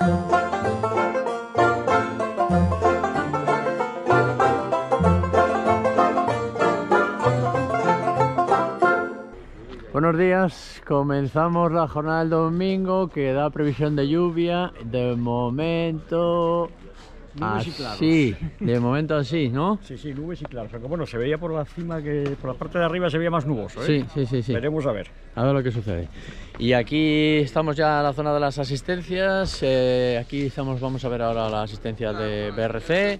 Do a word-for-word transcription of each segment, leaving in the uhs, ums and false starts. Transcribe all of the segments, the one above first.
Buenos días, comenzamos la jornada del domingo que da previsión de lluvia. De momento nubes y claros. Sí, de momento así, ¿no? Sí, sí, nubes y claros. Aunque bueno, se veía por la cima que por la parte de arriba se veía más nuboso, ¿eh? Sí, sí, sí, sí. Veremos a ver. A ver lo que sucede. Y aquí estamos ya en la zona de las asistencias. Eh, aquí estamos, vamos a ver ahora la asistencia de B R C.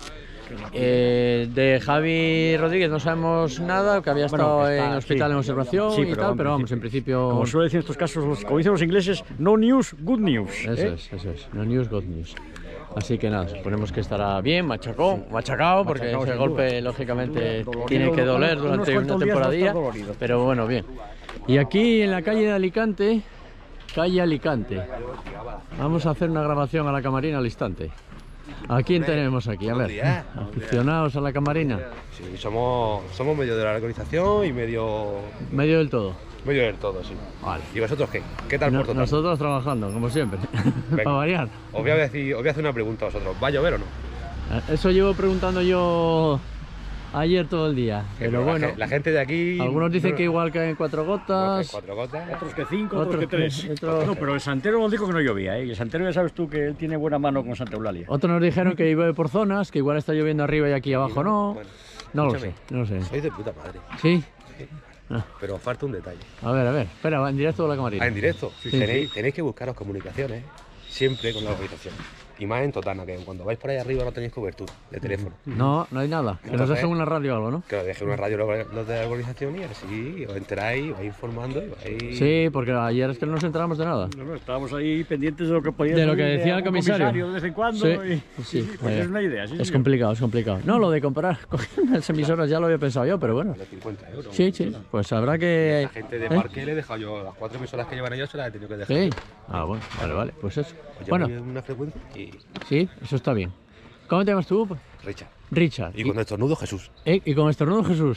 Eh, de Javi Rodríguez no sabemos nada, que había estado bueno, está, en hospital sí. en observación sí, y pero tal, pero vamos, en principio... Como suele decir en estos casos, los, como dicen los ingleses, no news, good news. Eso ¿eh? es, eso es, no news, good news. Así que nada, suponemos que estará bien, machacó, sí. machacado, porque machacado, ese golpe duda. lógicamente duda, tiene que doler durante una temporadilla, pero bueno, bien. Y aquí en la calle de Alicante, calle Alicante, vamos a hacer una grabación a la camarina al instante. ¿A quién tenemos aquí? A ver, aficionados a la camarina. Sí, somos, somos medio de la organización y medio... Medio del todo. Medio del todo, sí. Vale. ¿Y vosotros qué? ¿Qué tal no, por total? Nosotros trabajando, como siempre, para variar. Os voy, a decir, os voy a hacer una pregunta a vosotros. ¿Va a llover o no? Eso llevo preguntando yo ayer todo el día, pero, pero bueno. La, la gente de aquí... Algunos dicen no, que igual caen cuatro gotas. Cuatro gotas. Otros que cinco, otros, otros que tres. Otros... No, pero el santero nos dijo que no llovía, ¿eh? Y el santero ya sabes tú que él tiene buena mano con Santa Eulalia. Otros nos dijeron que iba por zonas, que igual está lloviendo arriba y aquí abajo y no. Bueno, no lo sé, no lo sé. Sois de puta madre. ¿Sí? Sí. Ah. Pero falta un detalle. A ver, a ver, espera, va en directo o la camarina. Ah, en directo. Sí, tenéis, sí. tenéis que buscaros comunicaciones siempre con la organización. Y más en Totana, que cuando vais por ahí arriba no tenéis cobertura de teléfono. No, no hay nada. Que Entonces, nos dejen una radio o algo, ¿no? Que os dejen una radio los de la organización y así os enteráis, vais informando y vais... Sí, porque ayer es que no nos enteramos de nada. No, no, estábamos ahí pendientes de lo que podía De lo que decía el comisario. comisario. De vez en cuando. Sí, y... sí. sí pues eh, es una idea. Sí, es sí, complicado, es complicado. No, lo de comprar las emisoras ya lo había pensado yo, pero bueno. cincuenta euros. Sí, sí, pues habrá que... La gente de ¿Eh? parque le he dejado yo, las cuatro emisoras que llevan ellos se las he tenido que dejar. Sí. Ah, bueno, vale, vale, pues eso. Pues bueno. Una frecuencia y... Sí, eso está bien. ¿Cómo te llamas tú? Richard. Richard. Y con estornudo Jesús. ¿Eh? Y con estornudo Jesús.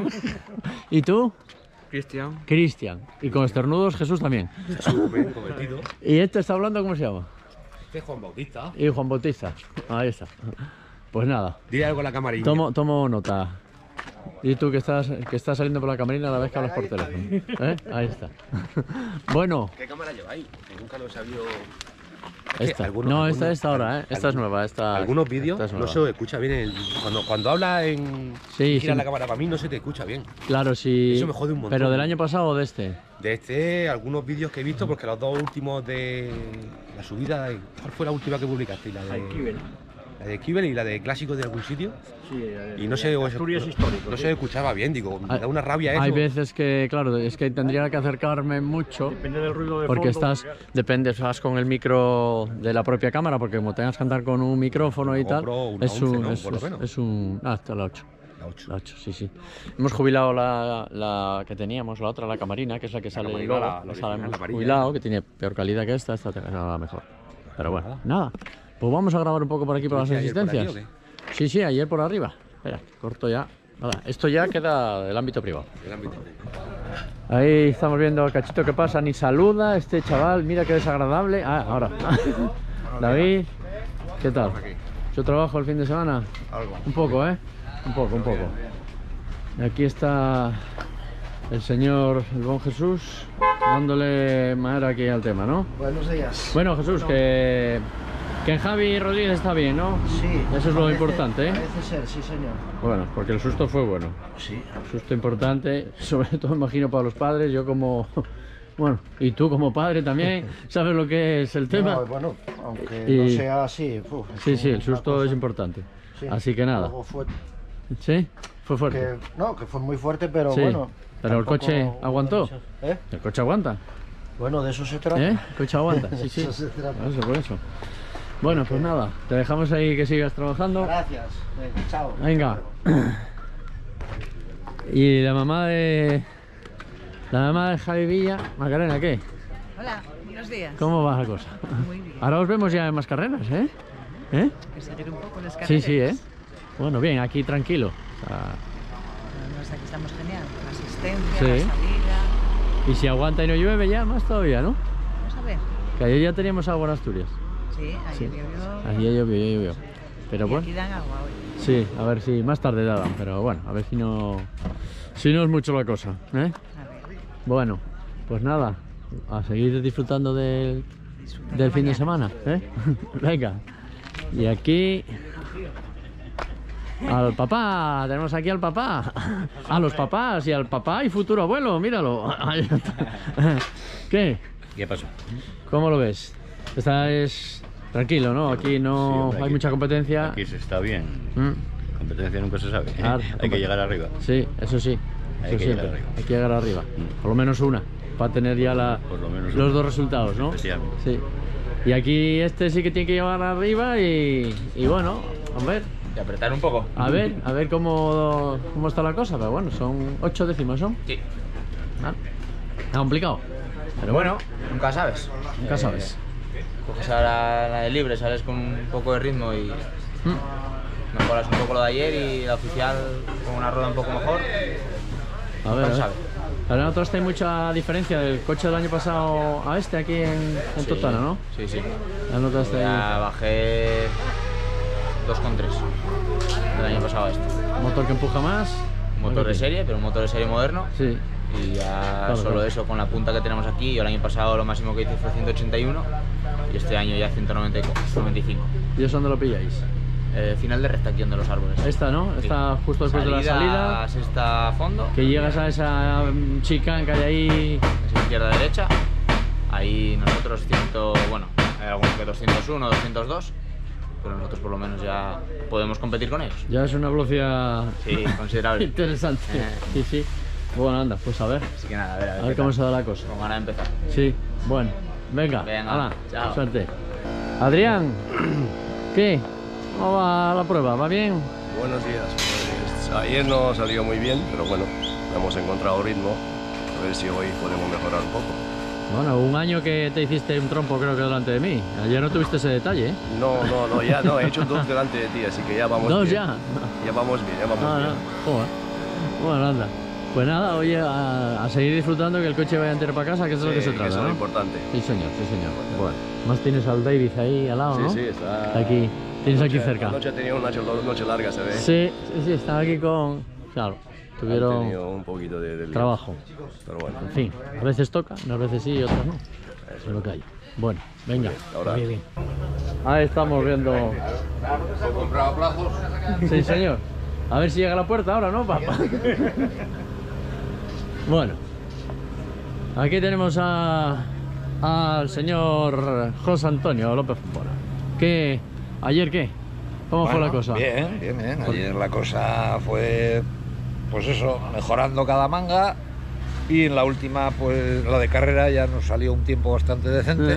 ¿Y tú? Cristian. Cristian. Y con estornudos Jesús también. Jesús, cometido. ¿Y este está hablando cómo se llama? Este es Juan Bautista. Y Juan Bautista. Ahí está. Pues nada. Dile algo a la camarina. Tomo, tomo nota. Y tú que estás, que estás saliendo por la camarina a la vez que hablas por teléfono. ¿Eh? Ahí está. Bueno. ¿Qué cámara lleváis? Que nunca lo he sabido... Esta. Algunos, no, algunos, esta es ahora, ¿eh? Esta es nueva. Esta, algunos vídeos es no se os escucha bien. El, cuando, cuando habla en. Sí, gira sí. la cámara para mí no se te escucha bien. Claro, sí. Eso me jode un montón. ¿Pero del año pasado o de este? De este, algunos vídeos que he visto, porque los dos últimos de la subida. ¿Cuál fue la última que publicaste? La de. La de Kibel y la de clásicos de algún sitio. Sí, de, y no se, Asturias histórico, no sí. se escuchaba bien, digo, me da una rabia hay eso. Hay veces que, claro, es que tendría que acercarme mucho. Depende del ruido de porque fondo, estás, porque... depende, estás con el micro de la propia cámara, porque como tengas que andar con un micrófono y tal, una es, once, un, ¿no? es, es, es un... Ah, está la ocho. La ocho. La ocho, sí, sí. Hemos jubilado la, la que teníamos, la otra, la camarina, que es la que sale el logo. La, la, la, la hemos jubilado, que tiene peor calidad que esta, esta es la mejor. Pero bueno, nada. Pues vamos a grabar un poco por aquí por las asistencias. Por aquí, sí, sí, ayer por arriba. Espera, corto ya. Nada, esto ya queda del ámbito privado. El ámbito. Ahí estamos viendo a Cachito que pasa, ni saluda este chaval, mira qué desagradable. Ah, ahora. David, ¿qué tal? ¿Yo trabajo el fin de semana? Algo. Un poco, ¿eh? Un poco, un poco. Y aquí está el señor, el buen Jesús, dándole madera aquí al tema, ¿no? Buenos días. Bueno, Jesús, que... Que Javi Rodríguez está bien, ¿no? Sí. Eso es lo parece, importante, ¿eh? Parece ser, sí, señor. Bueno, porque el susto fue bueno. Sí. Susto importante, sobre todo imagino para los padres, yo como... Bueno, y tú como padre también, ¿sabes lo que es el tema? No, bueno, aunque y... no sea así... Uf, sí, sí, el susto cosa... es importante. Sí. Así que nada. Fue... ¿Sí? Fue fuerte. Que, no, que fue muy fuerte, pero sí. bueno... Pero el coche aguantó. ¿Eh? El coche aguanta. Bueno, de eso se trata. ¿Eh? El coche aguanta, sí, sí. Eso se trata. Eso, por eso. Bueno, pues nada, te dejamos ahí que sigas trabajando. Gracias. Venga, chao. Venga. Y la mamá de... La mamá de Javi Villa, Macarena, ¿qué? Hola, buenos días. ¿Cómo va la cosa? Muy bien. Ahora os vemos ya en más carreras, ¿eh? ¿Eh? Que seguir un poco las carreras. Sí, sí, ¿eh? Bueno, bien, aquí tranquilo. O sea... Bueno, aquí estamos genial, con la asistencia, sí. la salida. Y si aguanta y no llueve ya, más todavía, ¿no? Vamos a ver. Que ayer ya teníamos agua en Asturias. Sí, ayer Sí. llovió. Ayer llovió, ayer llovió. Pero Y bueno, aquí dan agua hoy. sí, a ver si más tarde daban, pero bueno, a ver si no, si no es mucho la cosa, ¿eh? A ver, Bueno, pues nada, a seguir disfrutando del, disfruta del fin de mañana. semana, ¿eh? Venga, y aquí al papá, tenemos aquí al papá, a los papás y al papá y futuro abuelo, míralo. Ahí está. ¿Qué? ¿Qué pasó? ¿Cómo lo ves? Esta es tranquilo, ¿no? Aquí no Sí, hombre, hay aquí- mucha competencia. Aquí se está bien. Mm, Competencia nunca se sabe. ¿eh? Claro, Hay que llegar arriba. Sí, eso sí, Hay eso que siempre. llegar arriba. Hay que llegar arriba. Mm. Por lo menos una, para tener ya la, Por lo menos los una. dos resultados, ¿no? Efectivamente. Sí. Y aquí este sí que tiene que llegar arriba y, y bueno, a ver, Y apretar un poco. a ver, a ver cómo, cómo está la cosa. Pero bueno, son ocho décimas, ¿son? Sí. Ah, está complicado. Pero bueno, Nunca sabes. nunca Eh, sabes. Coges ahora la de libre, sales con un poco de ritmo y Mm. mejoras un poco lo de ayer y la oficial con una rueda un poco mejor. A ver, a ver. sabe. Ahora notaste mucha diferencia del coche del año pasado a este aquí en, en Sí, Totana, ¿no? Sí, sí. ¿La notaste ahí? Ya bajé dos coma tres del año pasado a este. Motor que empuja más. Motor de serie, pero un motor de serie moderno. Sí. Y ya Claro, solo claro. eso con la punta que tenemos aquí. Yo el año pasado lo máximo que hice fue ciento ochenta y uno y este año ya ciento noventa y cinco. ¿Y eso dónde lo pilláis? Eh, final de recta aquí de los árboles. Esta, ¿no? Sí. Esta justo después de la salida. Sexta a fondo, Que llegas a esa mm, chicane que hay ahí. es izquierda a derecha. Ahí nosotros ciento, bueno, hay algunos que doscientos uno, doscientos dos, pero nosotros por lo menos ya podemos competir con ellos. Ya es una velocidad Sí, considerable. interesante. Eh. Sí, sí. Bueno, anda, pues a ver. Así que nada, a ver, a ver, A ver qué cómo tal. se da la cosa. Con ganas de empezar. Sí, bueno. Venga, Venga, hala, chao. suerte. Adrián, ¿qué? ¿Cómo va la prueba? ¿Va bien? Buenos días. Pues, ayer no salió muy bien, pero bueno, hemos encontrado ritmo. A ver si hoy podemos mejorar un poco. Bueno, un año que te hiciste un trompo creo que delante de mí. Ayer no tuviste ese detalle, ¿eh? No, no, no, ya no, he hecho dos delante de ti, así que ya vamos Dos bien. ya. Ya vamos bien, ya vamos Ah, bien. no. Joder. Bueno, anda. Pues nada, oye, a, a seguir disfrutando, que el coche vaya entero para casa, que es de lo que Sí, se que trata, eso es ¿no? lo importante. Sí, señor, sí, señor. Bueno, más tienes al David ahí al lado, Sí, ¿no? sí, está... Está aquí, tienes aquí Anoche- cerca. Anoche ha tenido una noche, noche larga, se ve. Sí, sí, sí, estaba aquí con... Claro, Ha tuvieron tenido un poquito de, de lío. trabajo. Pero bueno. En fin, a veces toca, a veces sí y otras no. Eso es lo que hay. Bueno, venga. Ahora. Bien, bien. Ahí estamos viendo... comprado plazos. Sí, señor. A ver si llega a la puerta ahora, ¿no, papá? Bueno, aquí tenemos a al señor José Antonio López Fora. ¿Qué? ¿Ayer qué? ¿Cómo fue la Bueno, cosa? Bien, bien, bien. Ayer la cosa fue, pues eso, mejorando cada manga. Y en la última, pues la de carrera ya nos salió un tiempo bastante decente. Eh.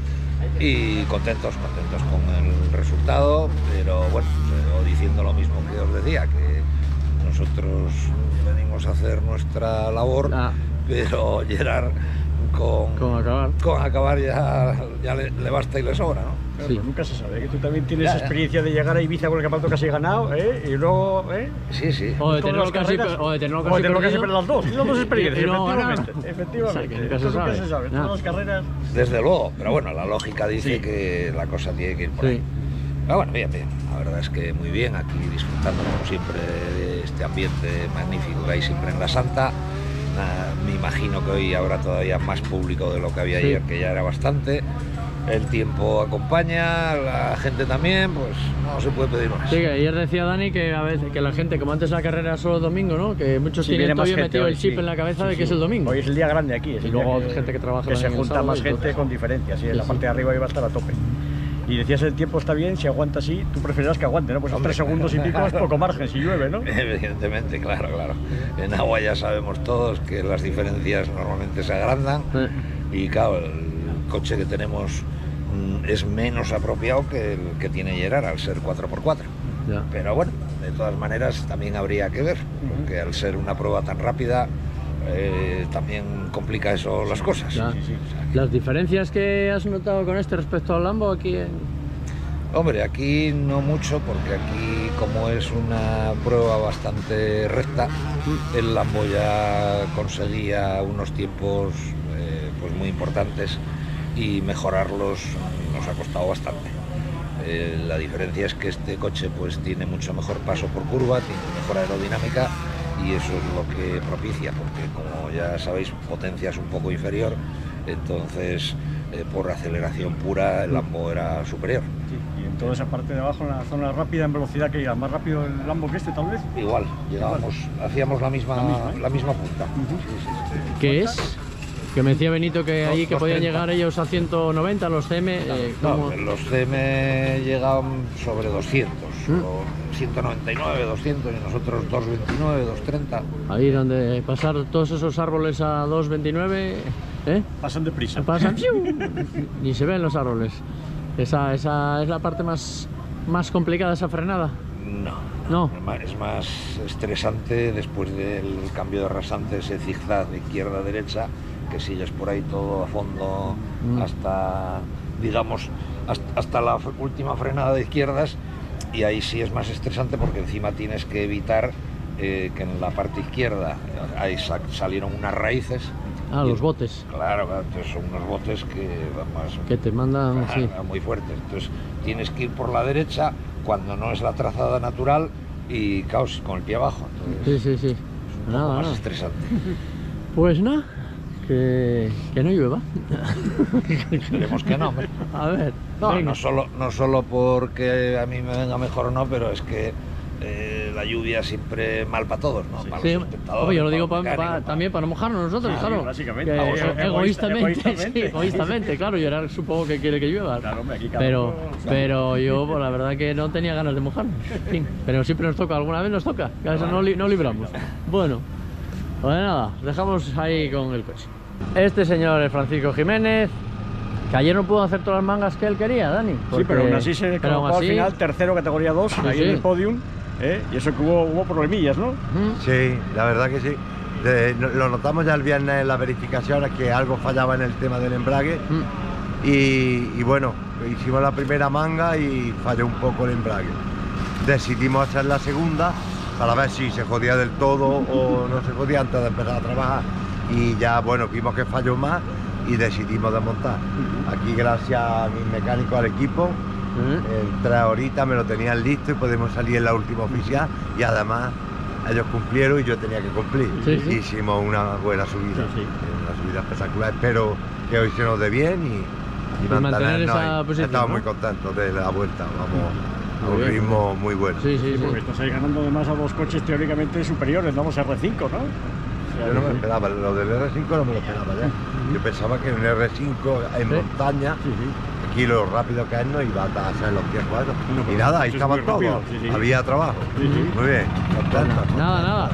Y contentos, contentos con el resultado. Pero bueno, pero diciendo lo mismo que os decía, que nosotros venimos a hacer nuestra labor, Ah. pero Gerard con, Con acabar. con acabar ya, ya le, le basta y le sobra, ¿no? Claro, Sí. pero nunca se sabe, ¿eh? Que tú también tienes Ya, ya. experiencia de llegar a Ibiza con el campeonato casi ganado, ¿eh? Y luego, ¿eh? Sí, sí. O de Todas tenerlo las casi, carreras, o de tenerlo o casi, de tenerlo casi perdido. perder las dos, las dos experiencias, Y no ganar. efectivamente, efectivamente. O sea, que nunca Esto se nunca sabe. se sabe, Nada. todas las carreras. Desde luego, pero bueno, la lógica dice Sí. que la cosa tiene que ir por Sí. ahí. Pero bueno, bien, bien. La verdad es que muy bien, aquí disfrutando como siempre de este ambiente magnífico que hay siempre en la Santa. Ah, me imagino que hoy habrá todavía más público de lo que había Sí. ayer, que ya era bastante. El tiempo acompaña, la gente también, pues no se puede pedir más. Sí, que ayer decía Dani que a veces que la gente, como antes la carrera era solo el domingo, ¿no? Que muchos Sí, tienen viene más todavía gente metido hoy, el chip sí. en la cabeza Sí, de que sí. es el domingo. Hoy es el día grande aquí. Es Y el luego día hay gente que trabaja Que se también el junta sábado más y gente todo. con diferencia, sí, Sí, en la sí. parte de arriba iba a estar a tope. Y decías el tiempo está bien, si aguanta así, tú preferirás que aguante, ¿no? Pues Hombre. tres segundos y pico es poco margen si llueve, ¿no? Evidentemente, claro, claro. En agua ya sabemos todos que las diferencias normalmente se agrandan. Eh, Y claro, el coche que tenemos mm, es menos apropiado que el que tiene Gerard al ser cuatro por cuatro. ya. Pero bueno, de todas maneras también habría que ver, porque al ser una prueba tan rápida eh, también complica eso las cosas. Ya. Sí, sí, sí. Las diferencias que has notado con este respecto al Lambo aquí en... Hombre, aquí no mucho, porque aquí como es una prueba bastante recta, el Lambo ya conseguía unos tiempos eh, pues muy importantes y mejorarlos nos ha costado bastante. Eh, la diferencia es que este coche pues tiene mucho mejor paso por curva, tiene mejor aerodinámica y eso es lo que propicia, porque como ya sabéis, potencia es un poco inferior, entonces eh, por aceleración pura el Lambo era superior. Sí, y en toda esa parte de abajo, en la zona rápida, en velocidad, que iba más rápido el Lambo que este, tal vez. Igual, llegábamos, hacíamos la misma, La misma, ¿eh? la misma punta. Uh-huh. Sí, sí, sí. ¿Qué es? Que me decía Benito que ahí que Los podían treinta. llegar ellos a ciento noventa, los C M. Eh, No, ¿cómo? los C M llegaban sobre doscientos, ¿Mm? o ciento noventa y nueve, doscientos, y nosotros doscientos veintinueve, doscientos treinta. Ahí donde pasar todos esos árboles a dos veintinueve, ¿eh? Pasan deprisa. Pasan, ni se ven los árboles. Esa, esa es la parte más, más complicada, esa frenada. No, No. Es más- es más estresante después del cambio de rasante, ese zigzag de izquierda a derecha, que sigues por ahí todo a fondo Mm. hasta, digamos, hasta, hasta la f- última frenada de izquierdas, y ahí sí es más estresante porque encima tienes que evitar eh, que en la parte izquierda ahí sa- salieron unas raíces. Ah, y- los botes Claro, claro, entonces son unos botes que van más... que te mandan, Ah, sí. muy fuertes. Entonces tienes que ir por la derecha cuando no es la trazada natural y caos con el pie abajo. Entonces, Sí, sí, sí. un poco Nada, más nada. estresante. Pues nada, que, que no llueva. Esperemos que no. hombre. A ver, No, venga. no solo, no solo porque a mí me venga mejor o no, pero es que eh, la lluvia siempre mal para todos, ¿no? Para Sí, los espectadores, oye, yo lo para digo los pa- pa- mecánicos, también para no mojarnos nosotros, Sí, claro. básicamente. Que- Vamos, e- egoísta- egoístamente, egoístamente. sí, egoístamente, claro. Yo ahora supongo que quiere que llueva. Claro, hombre, aquí cada pero, uno sabe. pero yo, pues, la verdad que no tenía ganas de mojarnos. En fin, pero siempre nos toca, alguna vez nos toca. Que a veces no, li- no libramos. Bueno, pues nada, dejamos ahí con el coche. Este señor es Francisco Jiménez, que ayer no pudo hacer todas las mangas que él quería, Dani. Sí, porque- pero aún así se pero aún colocó al así- final tercero, categoría dos, Sí, ahí sí. en el podium. ¿eh? Y eso que hubo, hubo problemillas, ¿no? Ujú. Sí, la verdad que sí. De- no- lo notamos ya el viernes en las verificaciones que algo fallaba en el tema del embrague Mm. y, y bueno, hicimos la primera manga y falló un poco el embrague. Decidimos hacer la segunda para ver si se jodía del todo o no se jodía antes de empezar a trabajar y ya bueno, vimos que falló más y decidimos desmontar. Aquí gracias a mis mecánicos, al equipo, Ujú. en tres horitas me lo tenían listo y podemos salir en la última oficial y además ellos cumplieron y yo tenía que cumplir. Sí, sí. Hicimos una buena subida, Sí, sí. una subida espectacular. Espero que hoy se nos dé bien y, y mantener mantenernos esa ahí. posición, Estamos ¿no? muy contentos de la vuelta, vamos a Muy un bien. ritmo muy bueno. Sí, sí, sí. Porque estás ahí ganando además a dos coches teóricamente superiores, vamos a R cinco, ¿no? O sea, Yo no me que- esperaba, lo del R cinco no me lo esperaba ya. Yo pensaba que un R cinco en Sí. montaña, Sí, sí. aquí lo rápido que es no iba a hacer los tiempos esos. No, Y pero nada, ahí eso es estaban muy todos. rápido, sí, sí. Había trabajo. Sí, sí. Muy bien, contentos. Nada, nada.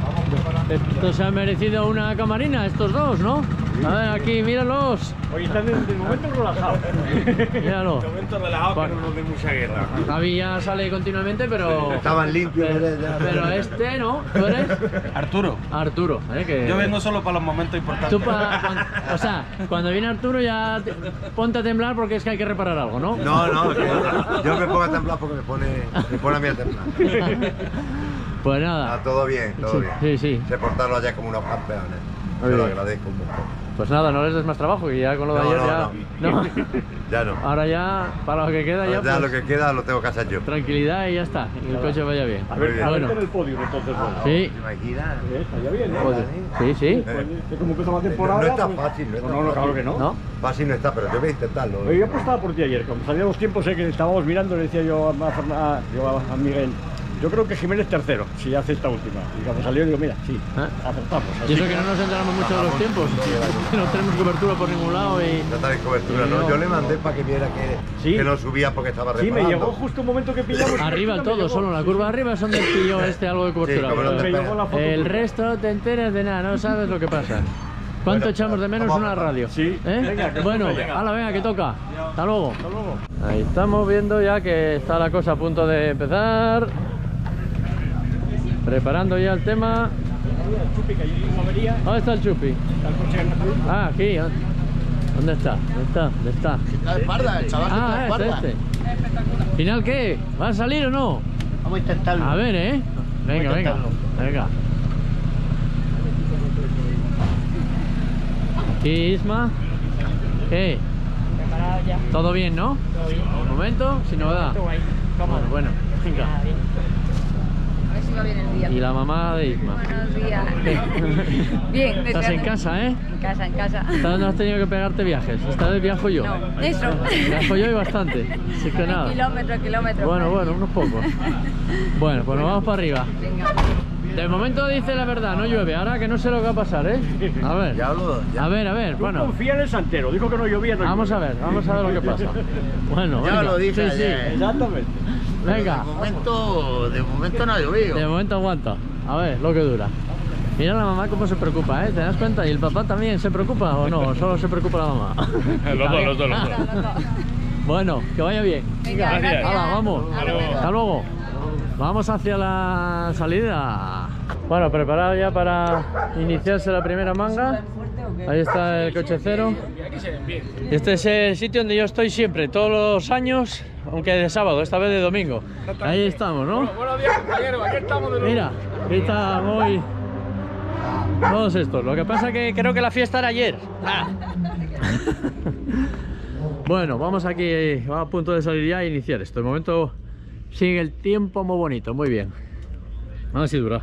Estos se han merecido una camarina, estos dos, ¿no? A ver, aquí, míralos. Hoy están de, de momento relajados. Míralo. momento relajados, pero no de mucha guerra. Javi ya sale continuamente, pero... Estaban limpios. Pero, ya. pero este, ¿no? ¿Tú eres? Arturo, Arturo, ¿eh? Que... yo vengo solo para los momentos importantes. Tú pa- cuan- o sea, cuando viene Arturo ya te- ponte a temblar porque es que hay que reparar algo, ¿no? No, no, que yo me pongo a temblar porque me pone, me pone a mí a temblar. Pues Ah, nada. todo bien, todo Sí, bien. sí, sí. Se portaron allá como unos campeones. Muy Yo lo bien. agradezco un montón. Pues nada, no les des más trabajo, que ya con lo de No, ayer no, ya... no. no. Ya no. Ahora ya, para lo que queda ya, Ya pues, lo que queda lo tengo que hacer yo. tranquilidad y ya está. Y el coche vaya bien. A ver, bien. a ver Bueno, en el podio entonces. Bueno. sí. ¿Te imaginas? Eh, Estaría bien, ¿eh? Joder. Sí, sí. Pues, eh, como empezó la No, temporada. no está pues- fácil, no está No, no, claro fácil. que no. ¿No? Fácil no está, pero yo voy a intentarlo. Oye, yo apostaba por ti ayer, cuando salían los tiempos, eh, que estábamos mirando, le decía yo a, Fernan- a- yo a- a Miguel, yo creo que Jiménez tercero, si hace esta última. Y cuando salió digo, mira, sí, ¿Ah? acertamos. Y Así eso que no nos enteramos mucho de los tiempos. No tenemos cobertura por ningún lado y... No está de cobertura, Sí, ¿no? no. Yo le mandé para que viera que, Sí. que no subía porque estaba Sí, reparando. me llegó justo un momento que pillamos. Arriba el me todo, llegó. solo la Sí, curva sí. arriba es donde pilló este algo de cobertura. Sí, como no pero te Me llegó la foto el tuya. resto no te enteras de nada, no sabes lo que pasa. ¿Cuánto Bueno, echamos de menos vamos una a- radio? Sí. ¿Eh? Venga, que bueno, toca ya. hala, venga, que toca. Hasta luego. Hasta luego. Ahí estamos viendo ya que está la cosa a punto de empezar. Preparando ya el tema. Chupi, que ayer tuvo avería, ¿Dónde está el Chupi? está el coche en la cruz. Ah, aquí. ¿Dónde está? ¿Dónde está? ¿Dónde está? Está de espalda, el chaval que está de Ah, espalda. es este. ¿Final qué? ¿Va a salir o no? Vamos a intentarlo. A ver, ¿eh? Venga, Voy a venga. intentarlo. Venga. Aquí Isma. ¿Qué? Ah, ya. ¿Todo bien, no? Todo bien. De momento, sin novedad. Todo guay. Bueno, bueno, venga. Ah, bien. A ver si va bien el día. Y la mamá de Isma. Buenos días. Bien. Estás en casa, ¿eh? En casa, en casa. Esta vez no has tenido que pegarte viajes. Esta vez viajo yo. No, eso. Viajo yo y bastante. Así que nada. Kilómetros, kilómetros. Bueno, bueno, unos pocos. Bueno, pues nos vamos para arriba. Venga. De momento dice la verdad, no llueve. Ahora que no sé lo que va a pasar, ¿eh? A ver. Ya hablo, ya. A ver, a ver, Tú bueno. confía en el santero, dijo que no llovía. No Vamos a llueve. ver, vamos a ver lo que pasa. Bueno, Ya venga. lo dije Sí, sí. ayer. Exactamente. Venga. De momento, de momento no ha llovido. De momento aguanta. A ver, lo que dura. Mira la mamá cómo se preocupa, ¿eh? ¿Te das cuenta? ¿Y el papá también se preocupa o no? ¿Solo se preocupa la mamá? Los dos, los dos, los dos. Bueno, que vaya bien. Venga, gracias. Hala, vamos. Hasta luego. Hasta luego. Vamos hacia la salida. Bueno, preparado ya para iniciarse la primera manga. Ahí está el coche cero. Este es el sitio donde yo estoy siempre, todos los años, aunque de sábado, esta vez de domingo. Ahí estamos, ¿no? Buenos días, compañeros. Aquí estamos de nuevo. Mira, aquí están hoy todos estos. Lo que pasa que creo que la fiesta era ayer. Ah. Bueno, vamos aquí, vamos a punto de salir ya e iniciar esto. De momento sigue el tiempo muy bonito, muy bien. A ver si dura.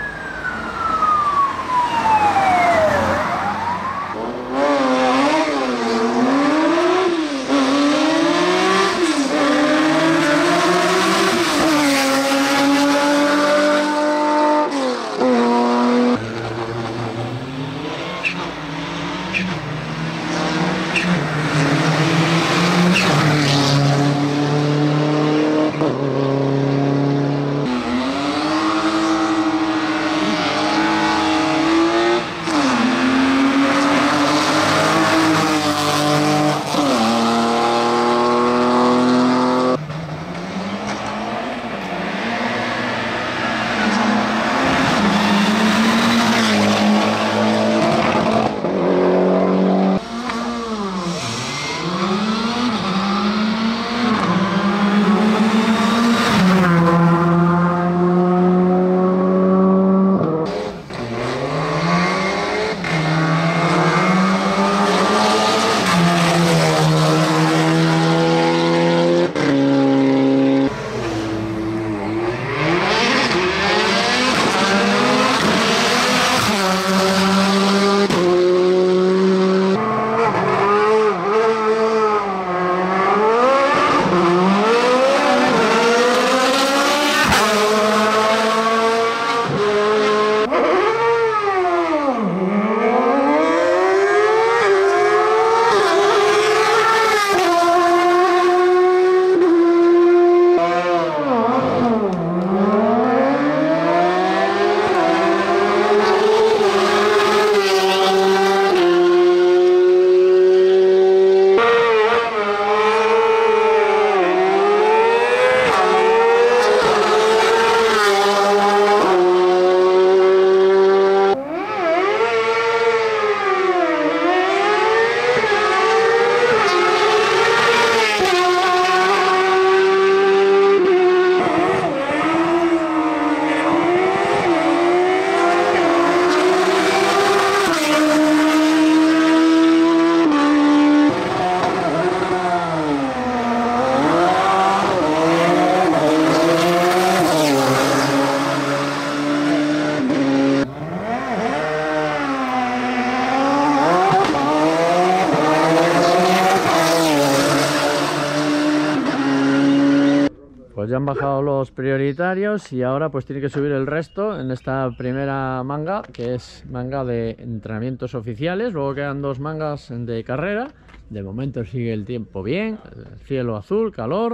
Pues ya han bajado los prioritarios y ahora pues tiene que subir el resto en esta primera manga, que es manga de entrenamientos oficiales. Luego quedan dos mangas de carrera. De momento sigue el tiempo bien, el cielo azul, calor.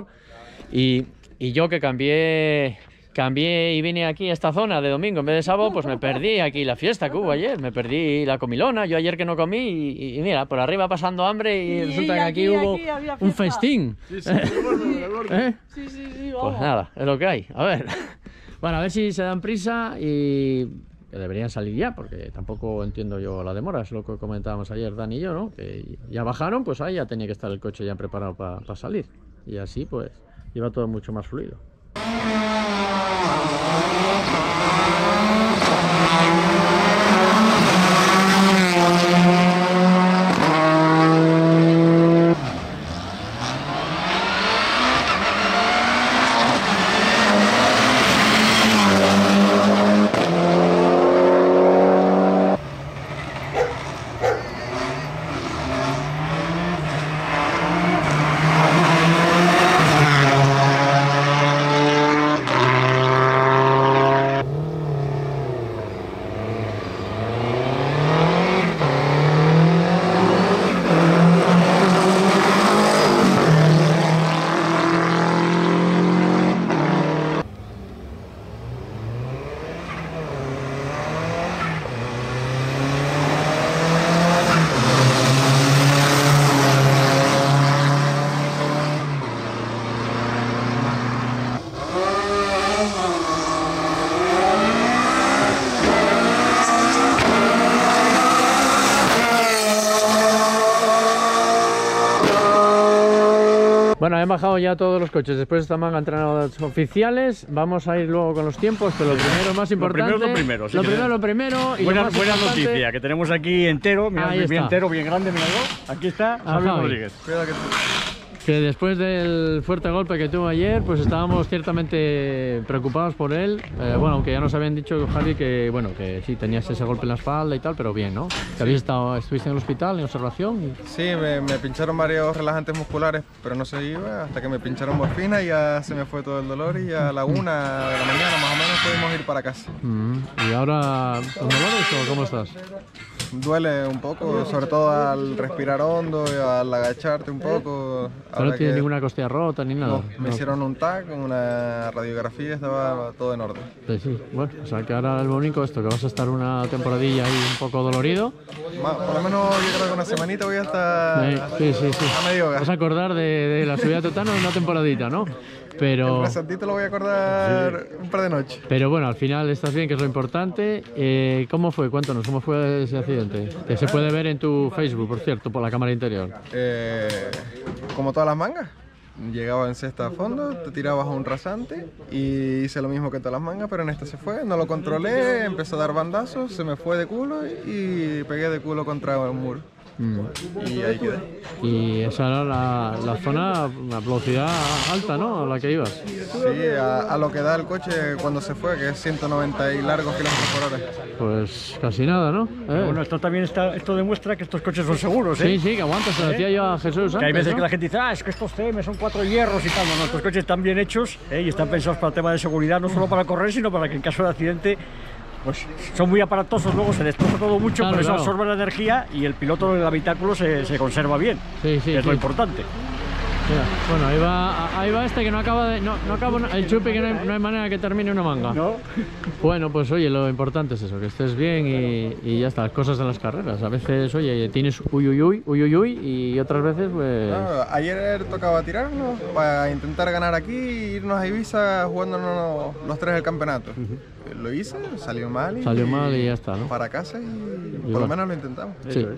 Y, y yo que cambié, cambié y vine aquí a esta zona de domingo en vez de sábado, pues me perdí aquí la fiesta que hubo ayer. Me perdí la comilona. Yo ayer que no comí y, y mira, por arriba pasando hambre y, y resulta que aquí, aquí hubo aquí un festín. Sí, sí, el gordo, el gordo. ¿Eh? Sí, sí, sí, vamos. Pues nada, es lo que hay. A ver. Bueno, a ver si se dan prisa y que deberían salir ya, porque tampoco entiendo yo la demora. Es lo que comentábamos ayer Dani y yo, ¿no? Que ya bajaron, pues ahí ya tenía que estar el coche ya preparado para pa salir. Y así pues iba todo mucho más fluido. Bueno, han bajado ya todos los coches. Después de esta manga entrenados oficiales, vamos a ir luego con los tiempos, pero lo primero, más importante. Lo primero, lo primero. Sí, lo primero, lo primero. Y buena lo más buena importante... noticia, que tenemos aquí entero, mirad, Ahí bien está. entero, bien grande, miradlo. Aquí está Javi Rodríguez. Que después del fuerte golpe que tuvo ayer, pues estábamos ciertamente preocupados por él. Eh, bueno, aunque ya nos habían dicho, Javi, que bueno, que sí tenías ese golpe en la espalda y tal, pero bien, ¿no? Que habéis estado, estuviste en el hospital en observación. Y... Sí, me, me pincharon varios relajantes musculares, pero no se iba hasta que me pincharon morfina y ya se me fue todo el dolor y a la una de la mañana más o menos pudimos ir para casa. Mm, ¿Y ahora con dolores o cómo estás? Duele un poco, sobre todo al respirar hondo y al agacharte un poco. Pero no tienes que... ninguna costilla rota ni nada. No, me no. hicieron un T A C, una radiografía, estaba todo en orden. Sí, sí. Bueno, o sea que ahora lo único esto, que vas a estar una temporadilla ahí un poco dolorido. Ma, por lo menos yo creo que una semanita voy a estar sí, sí, sí. a medio gas. Vas a acordar de, de la subida Totano en una temporadita, ¿no? Pero... El resantito lo voy a acordar sí. un par de noches. Pero bueno, al final estás bien, que es lo importante. Eh, ¿Cómo fue? Cuéntanos, ¿cómo fue ese accidente? Que se puede ver en tu Facebook, por cierto, por la cámara interior. Eh, como todas las mangas. Llegaba en cesta a fondo, te tirabas a un rasante y hice lo mismo que todas las mangas, pero en esta se fue, no lo controlé, empezó a dar bandazos, se me fue de culo y pegué de culo contra un muro. Mm. Y ahí quedé. Y esa era la, la zona, una velocidad alta, ¿no? A la que ibas. Sí, a, a lo que da el coche cuando se fue, que es ciento noventa y largos kilómetros por hora. Pues casi nada, ¿no? Eh. Bueno, esto también está, esto demuestra que estos coches son seguros, ¿eh? Sí, sí, que aguantas, se lo decía yo a Jesús antes, que hay veces ¿no? que la gente dice, ah, es que estos C M son cuatro hierros y tal. No, nuestros coches están bien hechos, ¿eh? Y están pensados para el tema de seguridad, no solo para correr, sino para que en caso de accidente pues son muy aparatosos, luego se destroza todo mucho, claro, por eso claro. absorbe la energía y el piloto del habitáculo se, se conserva bien, sí, sí, que es sí. lo importante. Mira, bueno, ahí va, ahí va este que no acaba de... No, no acaba el chupi, que no hay, no hay manera que termine una manga. ¿No? Bueno, pues oye, lo importante es eso, que estés bien y, y ya está, las cosas de las carreras. A veces, oye, tienes uy, uy, uy, uy, uy, uy, y otras veces, pues... No, ayer tocaba tirarnos para intentar ganar aquí e irnos a Ibiza jugándonos los tres del campeonato. Uh-huh. Lo hice, salió mal y... Salió mal y ya está, ¿no? Para casa y, y por bueno. lo menos lo intentamos. Sí.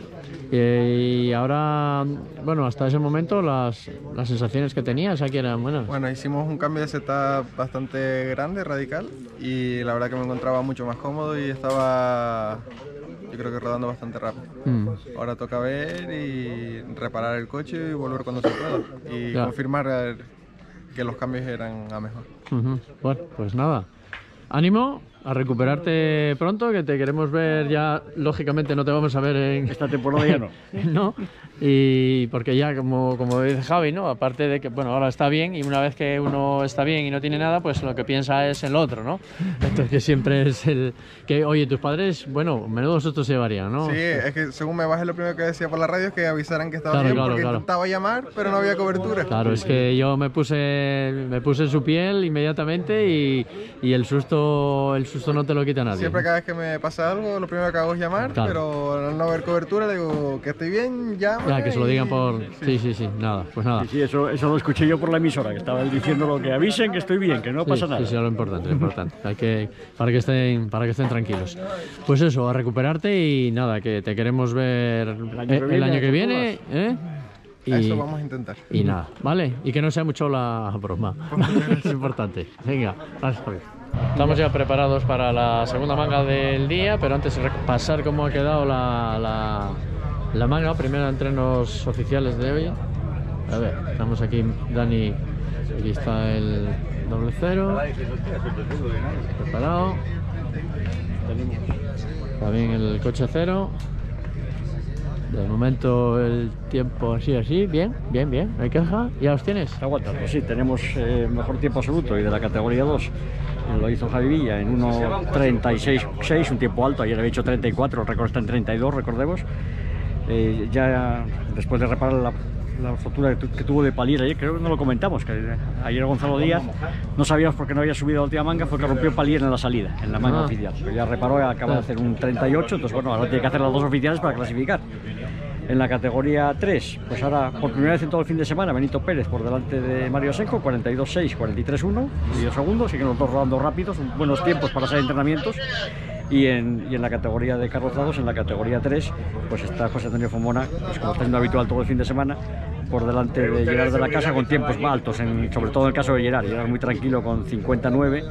Y ahora, bueno, hasta ese momento las, las sensaciones que tenías aquí eran buenas. Bueno, hicimos un cambio de setup bastante grande, radical, y la verdad que me encontraba mucho más cómodo y estaba, yo creo que rodando bastante rápido. Mm. Ahora toca ver y reparar el coche y volver cuando se pueda y ya. confirmar que los cambios eran a mejor. Uh-huh. Bueno, pues nada. Ánimo, a recuperarte pronto, que te queremos ver ya, lógicamente no te vamos a ver en... Esta temporada ya no. No, y porque ya como, como dice Javi, ¿no? Aparte de que, bueno, ahora está bien y una vez que uno está bien y no tiene nada, pues lo que piensa es el otro, ¿no? Entonces que siempre es el... que, oye, tus padres, bueno, menudo susto se llevarían, ¿no? Sí, es que según me bajé lo primero que decía por la radio es que avisaran que estaba claro, bien claro, porque claro. intentaba llamar, pero no había cobertura. Claro, es que yo me puse me puse en su piel inmediatamente y, y el susto el susto no te lo quita nadie. Siempre cada vez que me pasa algo, lo primero que hago es llamar, claro. pero al no haber cobertura le digo que estoy bien, llama. Ya, que se lo digan por... Sí, sí, sí, sí. nada, pues nada. Sí, sí, eso, eso lo escuché yo por la emisora, que estaba diciendo lo que avisen, que estoy bien, que no sí, pasa nada. Sí, sí, lo importante, lo importante. Hay que, para, que estén, para que estén tranquilos. Pues eso, a recuperarte y nada, que te queremos ver el año que viene, el año que viene ¿eh? Y, eso vamos a intentar. Y nada, ¿vale? Y que no sea mucho la broma. Es importante. Venga, gracias, Javier. Estamos ya preparados para la segunda manga del día, pero antes de repasar cómo ha quedado la, la, la manga, primero entrenos oficiales de hoy. A ver, estamos aquí, Dani, aquí está el doble cero, preparado. También el coche cero. De momento el tiempo así, así, bien, bien, bien, no hay queja. ¿Ya los tienes? Aguanta, pues sí, tenemos eh, mejor tiempo absoluto y de la categoría dos. Lo hizo Javi Villa en uno treinta y seis seis, un tiempo alto. Ayer había hecho treinta y cuatro, el récord está en treinta y dos, recordemos. Eh, ya después de reparar la, la rotura que, que tuvo de Palier ayer, creo que no lo comentamos, que ayer Gonzalo Díaz, no sabíamos por qué no había subido la última manga, fue que rompió Palier en la salida, en la manga ah. oficial. Pero ya reparó y acaba de hacer un treinta y ocho, entonces bueno, ahora tiene que hacer las dos oficiales para clasificar. En la categoría tres, pues ahora por primera vez en todo el fin de semana, Benito Pérez por delante de Mario Asenjo, cuarenta y dos seis, cuarenta y tres uno, medio segundo, siguen los dos rodando rápidos, buenos tiempos para hacer entrenamientos. Y en, y en la categoría de carrozados, en la categoría tres, pues está José Antonio Fomona, pues como está siendo habitual todo el fin de semana, por delante de Gerard de la Casa con tiempos altos, en, sobre todo en el caso de Gerard. Gerard muy tranquilo con cincuenta y nueve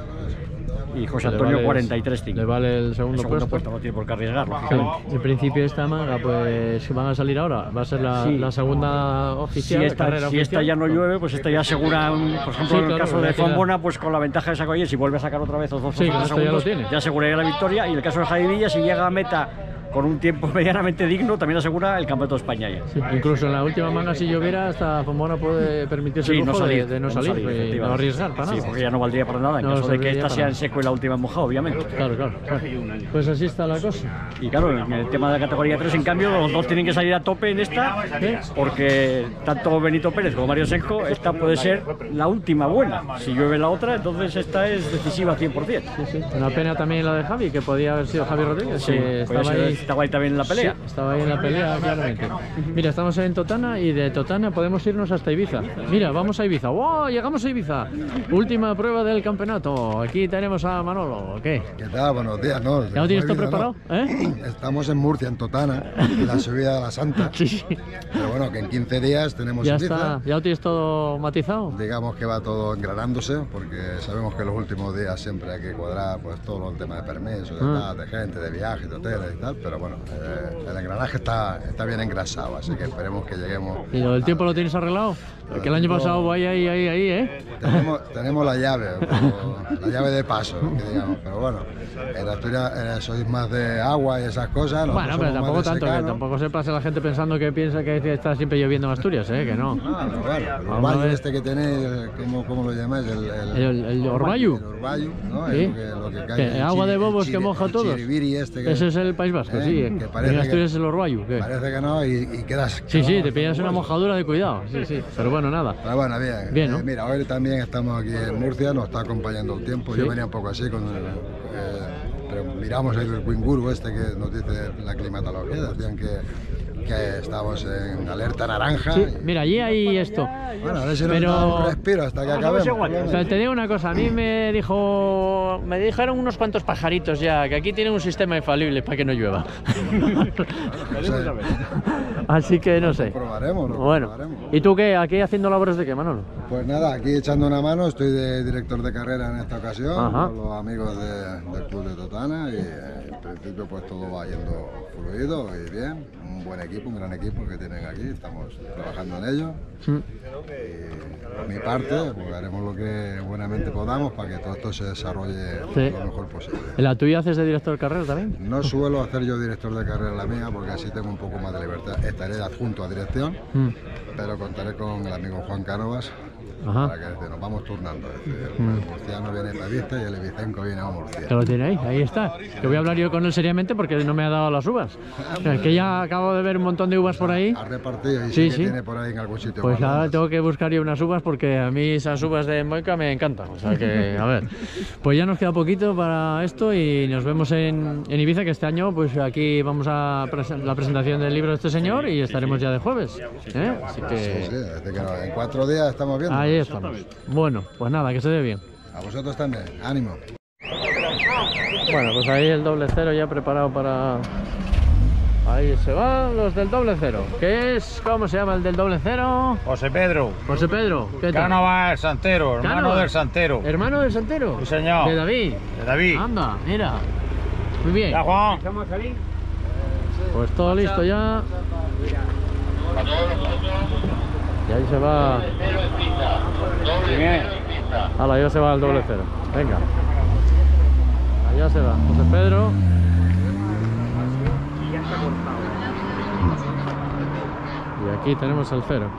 y José Antonio vale, cuarenta y tres cinco. Le vale el segundo, el segundo puesto. puesto, no tiene por qué arriesgar, lógicamente. En principio esta manga, pues van a salir ahora, va a ser la, Sí. la segunda oficial, Si esta, carrera si esta oficial. ya no llueve, pues esta ya asegura, un- por ejemplo, Sí, en el claro, caso de ya queda- Fombona, pues con la ventaja de sacó ayer, si vuelve a sacar otra vez los dos Sí, con esto ya segundos, lo tiene. ya aseguraría la victoria. Y en el caso de Javi Villa, si llega a meta con un tiempo medianamente digno, también asegura el Campeonato de España ya. Sí, incluso en la última manga, si lloviera, hasta Fombona puede permitirse Sí, el no lujo salir, de, de no salir, y no efectivamente. arriesgar para Sí, nada. porque ya no valdría para nada en No caso de que serviría esta para sea en nada. seco y la última en mojado, obviamente. Claro, claro, claro. Pues así está la cosa. Y claro, en el tema de la categoría tres, en cambio, los dos tienen que salir a tope en esta, porque tanto Benito Pérez como Mario Senko, esta puede ser la última buena. Si llueve la otra, entonces esta es decisiva cien por cien. Sí, sí. Una pena también la de Javi, que podía haber sido Javi Rodríguez, Sí, que podía estaba ser- ahí, estaba ahí también en la pelea. Sí, estaba ahí en la pelea, claramente. Mira, estamos en Totana y de Totana podemos irnos hasta Ibiza. Mira, vamos a Ibiza. ¡Wow! Llegamos a Ibiza. Última prueba del campeonato. Aquí tenemos a Manolo. ¿Qué? ¿Qué tal? Buenos días, ¿no? ¿Ya lo tienes todo Ibiza, preparado? ¿no? ¿Eh? Estamos en Murcia, en Totana, en la subida de la Santa. Sí, sí. Pero bueno, que en quince días tenemos Ya Ibiza. está, ya lo tienes todo matizado. Digamos que va todo engranándose, porque sabemos que los últimos días siempre hay que cuadrar pues todo el tema de permisos, de, Ah. tal, de gente, de viajes, de hoteles y tal. Pero bueno, eh, el engranaje está, está bien engrasado, así que esperemos que lleguemos. ¿Y lo del tiempo lo tienes arreglado? Porque el año pasado voy ahí, ahí, ahí, ¿eh? Tenemos, tenemos la llave, pero- la llave de paso, que digamos, pero bueno, en Asturias eh, sois más de agua y esas cosas. nosotros Bueno, pero somos tampoco más de tanto, que secano. tampoco se pase la gente pensando que piensa que está siempre lloviendo en Asturias, ¿eh? Que no. Ah, pero bueno, el Vamos a orvallo ver. este que tenéis, eh, ¿cómo, cómo lo llamáis? El, el, El, el orvallo. El orvallo, ¿no? ¿Sí? Es lo que, lo que cae. ¿Qué, el agua de chiri- bobos el que chiri- moja a el todos? chiribiri este que, Ese es el País Vasco, ¿eh? sí. Que En parece Asturias que- es el orvallo. ¿qué? Parece que no y, y quedas. Sí, sí, quedas te pillas una como mojadura de cuidado. Sí, sí. Pero bueno, nada. Pero bueno, bien. Bien, ¿no? Eh, mira, hoy también estamos aquí en Murcia, nos está acompañando el tiempo. Sí. Yo venía un poco así con el, eh, pero miramos ahí el Winguru este que nos dice la climatología, decían que, que estamos en alerta naranja. Sí, y- mira, allí hay esto. Bueno, a ver si nos Pero- da un respiro hasta que acabemos. Pero te digo una cosa, a mí me dijo, me dijeron unos cuantos pajaritos ya, que aquí tienen un sistema infalible para que no llueva. Así que no sé. Probaremos, lo Bueno, probaremos. ¿y tú qué? ¿Aquí haciendo labores de qué, Manolo? Pues nada, aquí echando una mano, estoy de director de carrera en esta ocasión, Ajá. con los amigos de- del Club de Totana y eh, en principio pues todo va yendo fluido y bien, un buen equipo, un gran equipo que tienen aquí, estamos trabajando en ello. Mm. Y por mi parte, pues haremos lo que buenamente podamos para que todo esto se desarrolle Sí. lo mejor posible. ¿En la tuya haces de director de carrera también? No suelo hacer yo director de carrera en la mía porque así tengo un poco más de libertad. Estaré adjunto a dirección, Mm. pero contaré con el amigo Juan Cánovas Ajá. para que este, nos vamos turnando. Es decir, Mm. el murciano viene para Ibiza y el ibicenco viene a Murcia. Que lo tiene ahí, ahí está. Que voy a hablar yo con él seriamente porque no me ha dado las uvas. O sea, que ya acabo de ver un montón de uvas por ahí. Ha repartido y Sí, sí, que sí. tiene por ahí en algún sitio. Pues guardadas. ahora tengo que buscar yo unas uvas porque a mí esas uvas de Moica me encantan. O sea que, a ver, pues ya nos queda poquito para esto y nos vemos en, en Ibiza, que este año pues aquí vamos a presen- la presentación del libro de este señor y estaremos ya de jueves. ¿eh? Así Sí, que sí, desde que no- en cuatro días estamos viendo. ahí estamos. Bueno, pues nada, que se dé bien. A vosotros también, ánimo. Bueno, pues ahí el doble cero ya preparado para... Ahí se van los del doble cero. ¿Qué es? ¿Cómo se llama el del doble cero? José Pedro. José Pedro. ¿Qué tal? Cánovas el Santero, hermano Cánovas. del Santero. ¿Hermano del Santero? Sí, señor. ¿De David? De David. Anda, mira. Muy bien. Ya, Juan. Pues todo listo ya. Y ahí se va. Hala, ya se va el doble cero. Venga. Allá se va José Pedro. Y aquí tenemos el cero.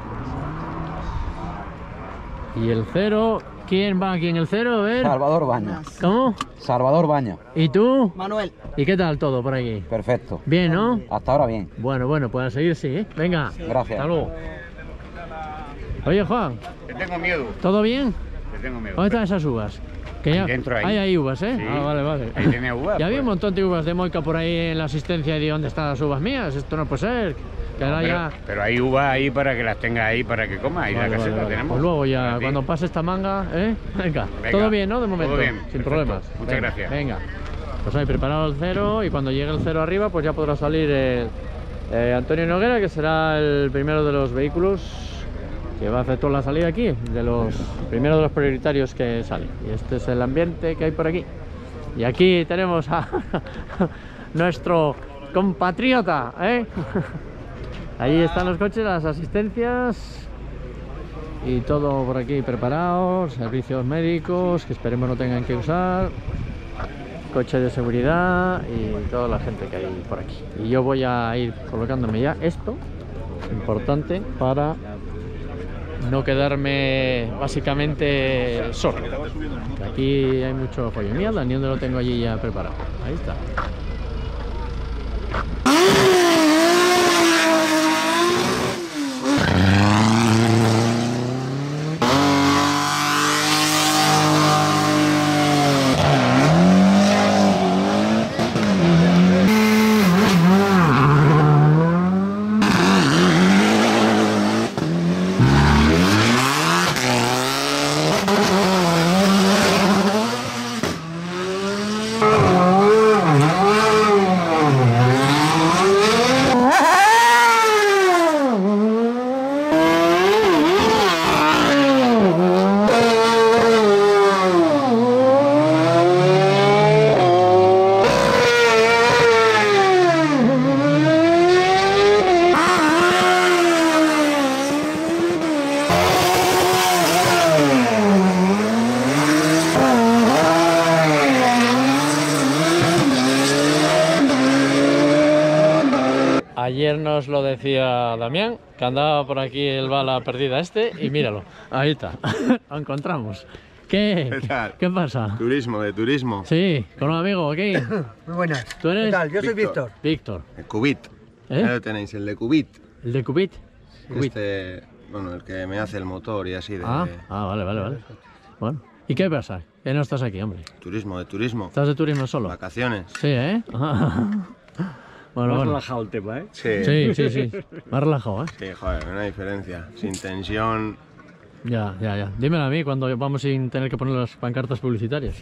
Y el cero, ¿quién va aquí en el cero? A ver. Salvador Baña. ¿Cómo? Salvador Baña. ¿Y tú? Manuel. ¿Y qué tal todo por aquí? Perfecto. Bien, ¿no? Hasta ahora bien. Bueno, bueno, pues a seguir sí, ¿eh? Venga. Gracias. Hasta luego. Oye, Juan, Te tengo miedo. ¿todo bien? Te tengo miedo. ¿Dónde están esas uvas? Que ya... Ahí dentro, ahí. Ahí hay uvas, ¿eh? Sí. Ah, vale, vale. Ahí tiene uvas, Ya había pues. un montón de uvas de Moica por ahí en la asistencia y digo, ¿dónde están las uvas mías? Esto no puede ser. Que ahora pero, ya... pero hay uvas ahí para que las tengas ahí para que comas. Ahí Vale, la caseta vale, vale. tenemos. Pues luego ya, Para ti. cuando pase esta manga, ¿eh? Venga. Venga. Todo bien, ¿no? De momento. Todo bien, Sin perfecto. problemas. Muchas Venga, gracias. Venga. Pues ahí preparado el cero y cuando llegue el cero arriba, pues ya podrá salir el, eh, Antonio Noguera, que será el primero de los vehículos que va a hacer toda la salida aquí, de los primeros de los prioritarios que sale. Y este es el ambiente que hay por aquí. Y aquí tenemos a nuestro compatriota, ¿eh? Ahí están los coches, las asistencias y todo por aquí preparado, servicios médicos que esperemos no tengan que usar, coche de seguridad y toda la gente que hay por aquí. Y yo voy a ir colocándome ya esto, importante, para no quedarme básicamente solo. Aquí hay mucho pollo. Mira, Daniel lo tengo allí ya preparado. Ahí está. Ayer nos lo decía Damián, que andaba por aquí el bala perdida este, y míralo, ahí está, lo encontramos. ¿Qué? ¿Qué tal? ¿Qué pasa? Turismo, de turismo. Sí, con un amigo aquí. Muy buenas. ¿Tú eres? ¿Qué tal? Yo soy Víctor. Víctor. El Cubit. ¿Eh? Ahí lo tenéis, el de Cubit. ¿El de Cubit? Cubit. Este, bueno, el que me hace el motor y así de... Ah, ah, vale, vale, vale. Bueno, ¿y qué pasa? Que no estás aquí, hombre. Turismo, de turismo. ¿Estás de turismo solo? Vacaciones. Sí, ¿eh? Bueno, más bueno. relajado el tema, ¿eh? Sí, sí, sí, sí. Más relajado, ¿eh? Sí, joder, una diferencia. Sin tensión. Ya, ya, ya. Dímelo a mí cuando vamos sin tener que poner las pancartas publicitarias.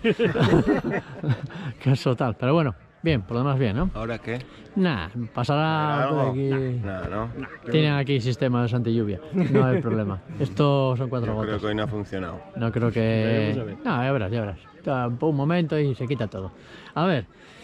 Que es total. Pero bueno, bien, por lo demás bien, ¿no? ¿Ahora qué? Nah, pasará por aquí. Nada, ¿no? Tienen aquí sistemas anti lluvia. No hay problema. Esto son cuatro Yo gotas. creo que hoy no ha funcionado. No creo que... No, ya verás, ya verás. Un momento y se quita todo. A ver.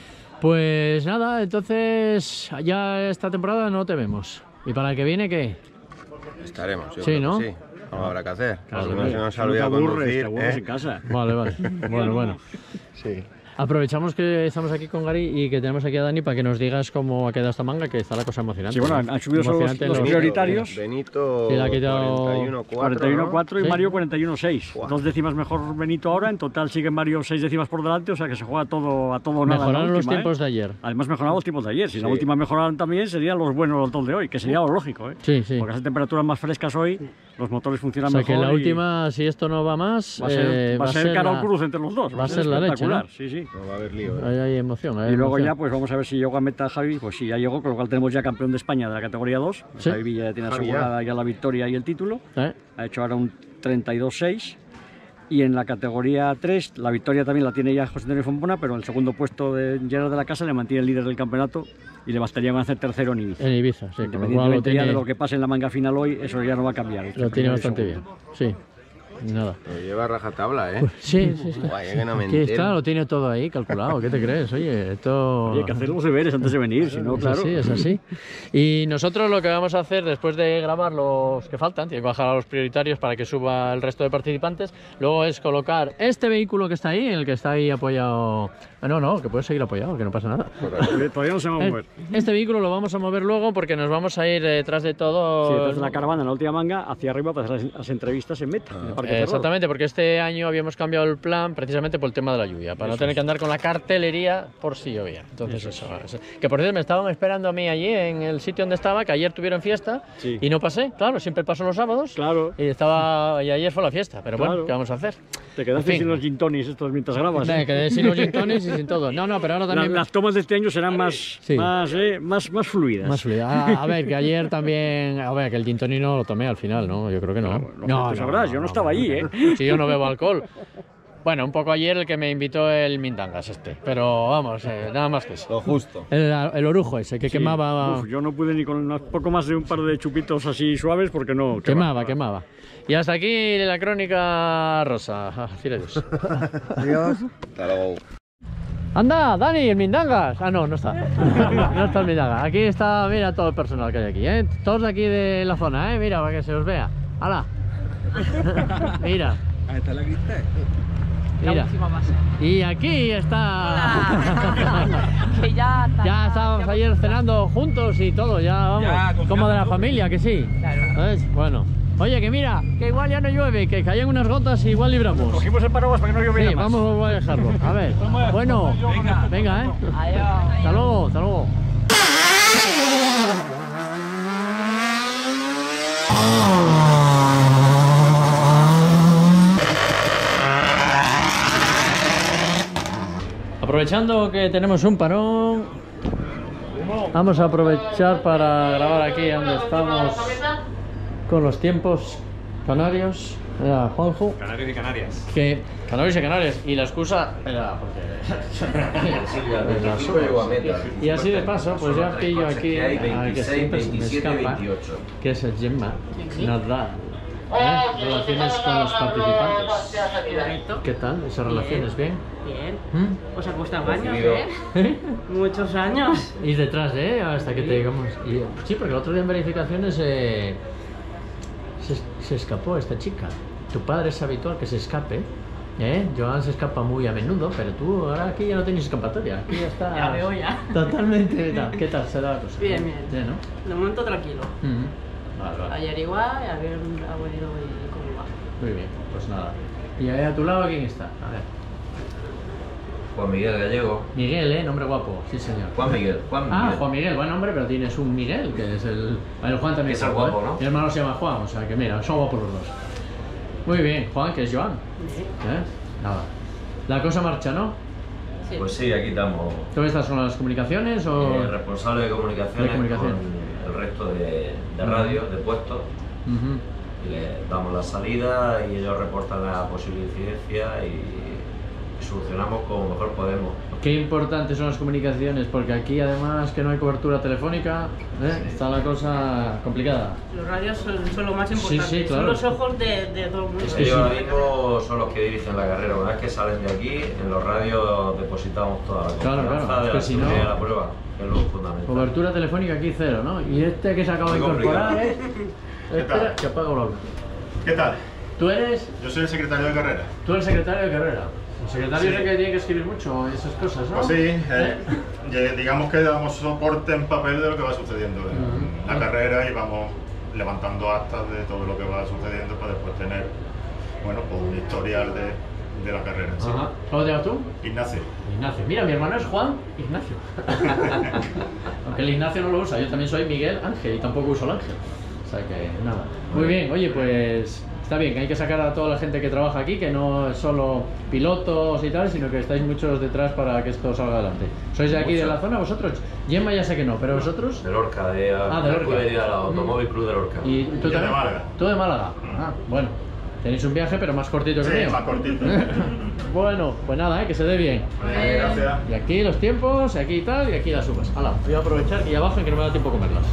Pues nada, entonces ya esta temporada no te vemos. ¿Y para el que viene qué? Estaremos, yo Sí, creo ¿no? que sí. Algo habrá que hacer. Claro, Porque no se nos no te olvida aburres, conducir. te aburres ¿eh? en casa. Vale, vale. Bueno, bueno. Sí. Aprovechamos que estamos aquí con Gary y que tenemos aquí a Dani para que nos digas cómo ha quedado esta manga, que está la cosa emocionante. Sí, bueno, han subido solo los, los prioritarios. Benito Sí, le ha quitado cuarenta y uno cuatro, cuarenta y uno cuatro y ¿Sí? Mario cuarenta y uno seis. Wow. Dos décimas mejor Benito ahora, en total sigue Mario seis décimas por delante, o sea que se juega todo a todo o nada. Mejoraron la los última, tiempos ¿eh? de ayer. Además mejoraron los tiempos de ayer. Si Sí. la última mejoraron también, serían los buenos los de hoy, que sería lo lógico, ¿eh? Sí, sí. Porque hace temperaturas más frescas hoy, los motores O funcionan sea mejor. que la y última, si esto no va más, va a ser, eh, va a ser cara la- o cruz entre los dos. va a ser la leche, espectacular, ¿no? sí, sí. No va a haber lío. ¿eh? Ahí hay emoción. hay Y luego emoción. ya, pues vamos a ver si llegó a meta Javi. Pues sí, ya llegó, con lo cual tenemos ya campeón de España de la categoría dos. Sí. Javi Villa ya tiene Javi, asegurada ya la victoria y el título. ¿Eh? Ha hecho ahora un treinta y dos seis. Y en la categoría tres, la victoria también la tiene ya José Antonio Fompona, pero el segundo puesto de Gerard de la Casa le mantiene el líder del campeonato y le bastaría con hacer tercero en Ibiza. En Ibiza, sí. Con lo cual lo Independientemente ya tiene, de lo que pase en la manga final hoy, eso ya no va a cambiar. lo tiene bastante bien. Sí. Nada. Lo lleva rajatabla, ¿eh? Pues sí, sí, sí. Guay, es que no me Aquí entero. está, lo tiene todo ahí calculado. ¿Qué te crees? Oye, esto... Oye, hay que hacer los deberes antes de venir, si no, Es claro. así, es así. Y nosotros lo que vamos a hacer después de grabar los que faltan, tiene que bajar a los prioritarios para que suba el resto de participantes, luego es colocar este vehículo que está ahí, el que está ahí apoyado... Ah, no, no, que puede seguir apoyado, que no pasa nada. Todavía no se va a mover. Este vehículo lo vamos a mover luego porque nos vamos a ir detrás de todo... Sí, detrás de la caravana en la última manga, hacia arriba para hacer las, las entrevistas en meta. en el Parque Ferrol. Exactamente, porque este año habíamos cambiado el plan precisamente por el tema de la lluvia, para no Eso tener es. que andar con la cartelería por si llovía. Entonces eso, eso. Que por cierto me estaban esperando a mí allí en el sitio donde estaba, que ayer tuvieron fiesta Sí. y no pasé, claro, siempre paso los sábados. Claro. Y estaba y ayer fue la fiesta, pero bueno, Claro. ¿qué vamos a hacer? Te quedaste En fin. sin los gin tonics estos mientras grabas. Me quedé sin los gin tonics y sin todo. No, no, pero ahora La- también las tomas de este año serán más, Sí. más, eh, más, más fluidas. más fluida. A, a ver, que ayer también, a ver, que el gin tonic no lo tomé al final, ¿no? Yo creo que no. Lo que tú sabrás, yo no estaba allí, ¿eh? Si yo no bebo alcohol. Bueno, un poco ayer el que me invitó el Mindangas este, pero vamos, eh, nada más que eso. Lo justo. El, el orujo ese que Sí, quemaba... uf, yo no pude ni con un poco más de un par de chupitos así suaves porque no... Quemaba, quemaba. Y hasta aquí la crónica rosa. Adiós. Adiós. Hasta luego. Anda, Dani, el Mindangas. Ah, no, no está. No está el Mindangas. Aquí está, mira todo el personal que hay aquí, ¿eh? Todos de aquí de la zona, ¿eh? Mira, para que se os vea. ¡Hala! Mira. Ahí está la cristal. Mira. Y aquí está. Que ya está. Ya estábamos ayer cenando juntos y todo, ya vamos. Ya, como de la familia, que sí. Claro. ¿Sabes? Bueno. Oye, que mira, que igual ya no llueve, que caían unas gotas y igual libramos. Cogimos el paraguas para que no lloviera Sí, más. vamos a dejarlo. A ver. Bueno, Venga. venga, ¿eh? Adiós. Hasta luego, hasta luego. Aprovechando que tenemos un parón, vamos a aprovechar para grabar aquí donde estamos con los tiempos canarios. Era Juanjo. Canarios y Canarias. Que Canarios y Canarias. Y la excusa era porque El equipo llegó a meta. y así de paso, pues ya pillo aquí Hay al que veintiséis, siempre se me veintisiete, escapa, veintiocho. que es el Gemma Nadal. ¿Eh? Relaciones con los participantes. ¿Qué tal? ¿Esas relaciones bien? Bien. ¿Mm? Os ha costado años, Recibido. ¿eh? Muchos años. Y detrás de, hasta que te digamos. Y, sí, porque el otro día en verificaciones eh, se, se escapó esta chica. Tu padre es habitual que se escape. ¿Eh? Joan se escapa muy a menudo, pero tú ahora aquí ya no tienes escapatoria. Aquí ya está. Ya veo ya. Totalmente. Tal. ¿Qué tal se da la cosa? Bien, bien. Bien, ¿no? De momento tranquilo. Ujú. Vale, vale. Ayer igual, y ayer ha venido y como igual. Muy bien, pues nada. ¿Y ahí a tu lado quién está? A ver. Juan Miguel Gallego. Miguel, ¿eh? Nombre guapo, sí señor. Juan Miguel. Juan Ah, Miguel. Juan Miguel, buen nombre, pero tienes un Miguel, que es el... El Juan también Que es el guapo, guapo, ¿eh? ¿no? Mi hermano se llama Juan, o sea que mira, son guapos los dos. Muy bien, Juan, que es Joan. Sí. ¿Eh? Nada. La cosa marcha, ¿no? Sí. Pues sí, aquí estamos. ¿Tú estas son las comunicaciones o...? Eh, responsable de comunicaciones De comunicación. con el resto de, de radio, de puestos. Ujú. Y le damos la salida y ellos reportan la posible incidencia y solucionamos como mejor podemos. Qué importantes son las comunicaciones, porque aquí además que no hay cobertura telefónica, ¿eh? Está la cosa complicada. Los radios son, son lo más Sí, importante. sí, claro. Son los ojos de, de todo el mundo. Es que Ellos sí. ahora mismo son los que dirigen la carrera. Una vez que salen de aquí, en los radios depositamos toda la Claro, confianza claro, es de que la si seguridad no- de la prueba, que es lo fundamental. Cobertura telefónica aquí cero, ¿no? Y este que se acaba de Muy incorporar, complicado. ¿eh? Espera, que apago la luz. ¿Qué tal? ¿Tú eres? Yo soy el secretario de carrera. Tú eres secretario de carrera. El secretario Sí. es el que tiene que escribir mucho esas cosas, ¿no? Pues sí, eh, ye- digamos que damos soporte en papel de lo que va sucediendo en Ujú. la carrera y vamos levantando actas de todo lo que va sucediendo para después tener, bueno, pues un historial de, de la carrera en sí. Ajá. ¿Cómo te llamas tú? Ignacio. Ignacio. Mira, mi hermano es Juan Ignacio. Aunque el Ignacio no lo usa, yo también soy Miguel Ángel y tampoco uso el Ángel. O sea que nada. Muy bien, oye, pues está bien, que hay que sacar a toda la gente que trabaja aquí, que no es solo pilotos y tal, sino que estáis muchos detrás para que esto salga adelante. ¿Sois de aquí de la zona vosotros? Gemma ya sé que no, pero vosotros. De Lorca, de, Ah, de la Lorca. escudería del Automóvil Club de Lorca. ¿Y tú Yo de también? Málaga. Tú de Málaga. Ah, bueno. Tenéis un viaje, pero más cortito que Sí, el mío. más cortito. Bueno, pues nada, ¿eh? Que se dé bien. Vale, gracias. Y aquí los tiempos, y aquí tal, y aquí las uvas. Hala, voy a aprovechar que ya bajen, que no me da tiempo a comerlas.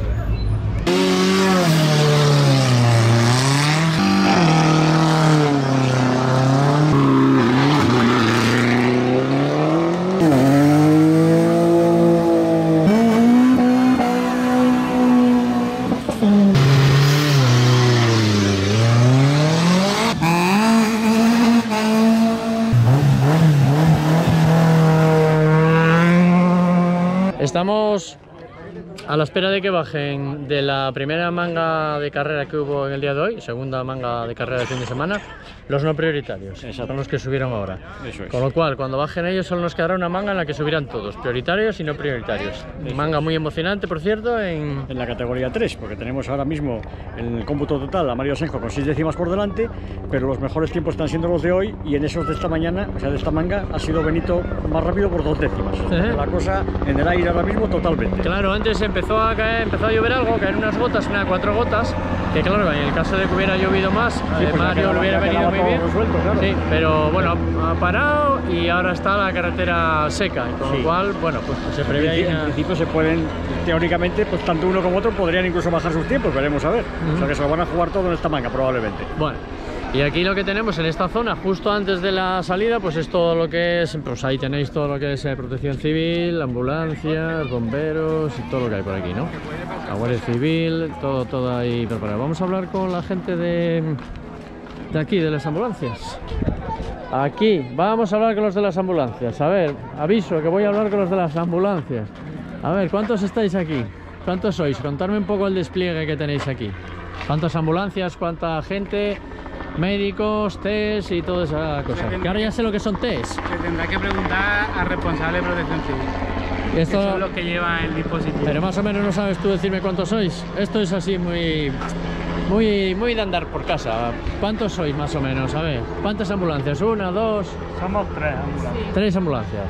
Estamos a la espera de que bajen de la primera manga de carrera que hubo en el día de hoy, segunda manga de carrera de fin de semana, los no prioritarios, son los que subieron ahora. Eso es. Con lo cual, cuando bajen ellos, solo nos quedará una manga en la que subirán todos, prioritarios y no prioritarios. Manga muy emocionante, por cierto, en... En la categoría tres, porque tenemos ahora mismo en el cómputo total a Mario Asenjo con seis décimas por delante, pero los mejores tiempos están siendo los de hoy y en esos de esta mañana, o sea, de esta manga, ha sido Benito más rápido por dos décimas. O sea, Ajá. la cosa en el aire ahora mismo totalmente. Claro, antes empezó empezó a caer, empezó a llover algo, caer unas gotas, una cuatro gotas, que claro, en el caso de que hubiera llovido más, Sí, eh, pues Mario ya lo hubiera quedaba venido muy todo bien. resuelto, claro. Sí, pero bueno, ha parado y ahora está la carretera seca, y con Sí. lo cual, bueno, pues se En prevé ahí principio, en una... principio se pueden, teóricamente, pues tanto uno como otro podrían incluso bajar sus tiempos, veremos a ver. O sea que se lo van a jugar todo en esta manga probablemente. Bueno, y aquí lo que tenemos en esta zona, justo antes de la salida, pues es todo lo que es, pues ahí tenéis todo lo que es eh, protección civil, ambulancias, bomberos y todo lo que hay por aquí, ¿no? La Guardia Civil, todo, todo ahí preparado. Vamos a hablar con la gente de, de aquí, de las ambulancias. Aquí, vamos a hablar con los de las ambulancias. A ver, aviso que voy a hablar con los de las ambulancias. A ver, ¿cuántos estáis aquí? ¿Cuántos sois? Contadme un poco el despliegue que tenéis aquí. ¿Cuántas ambulancias? ¿Cuánta gente? Médicos, test y toda esa cosa. Que ahora ya sé lo que son test. Se tendrá que preguntar al responsable de protección civil. Esto... Que son los que llevan el dispositivo. Pero más o menos no sabes tú decirme cuántos sois. Esto es así muy... Muy, muy de andar por casa. ¿Cuántos sois más o menos? A ver, ¿cuántas ambulancias? ¿Una, dos? Somos tres ambulancias. Tres ambulancias.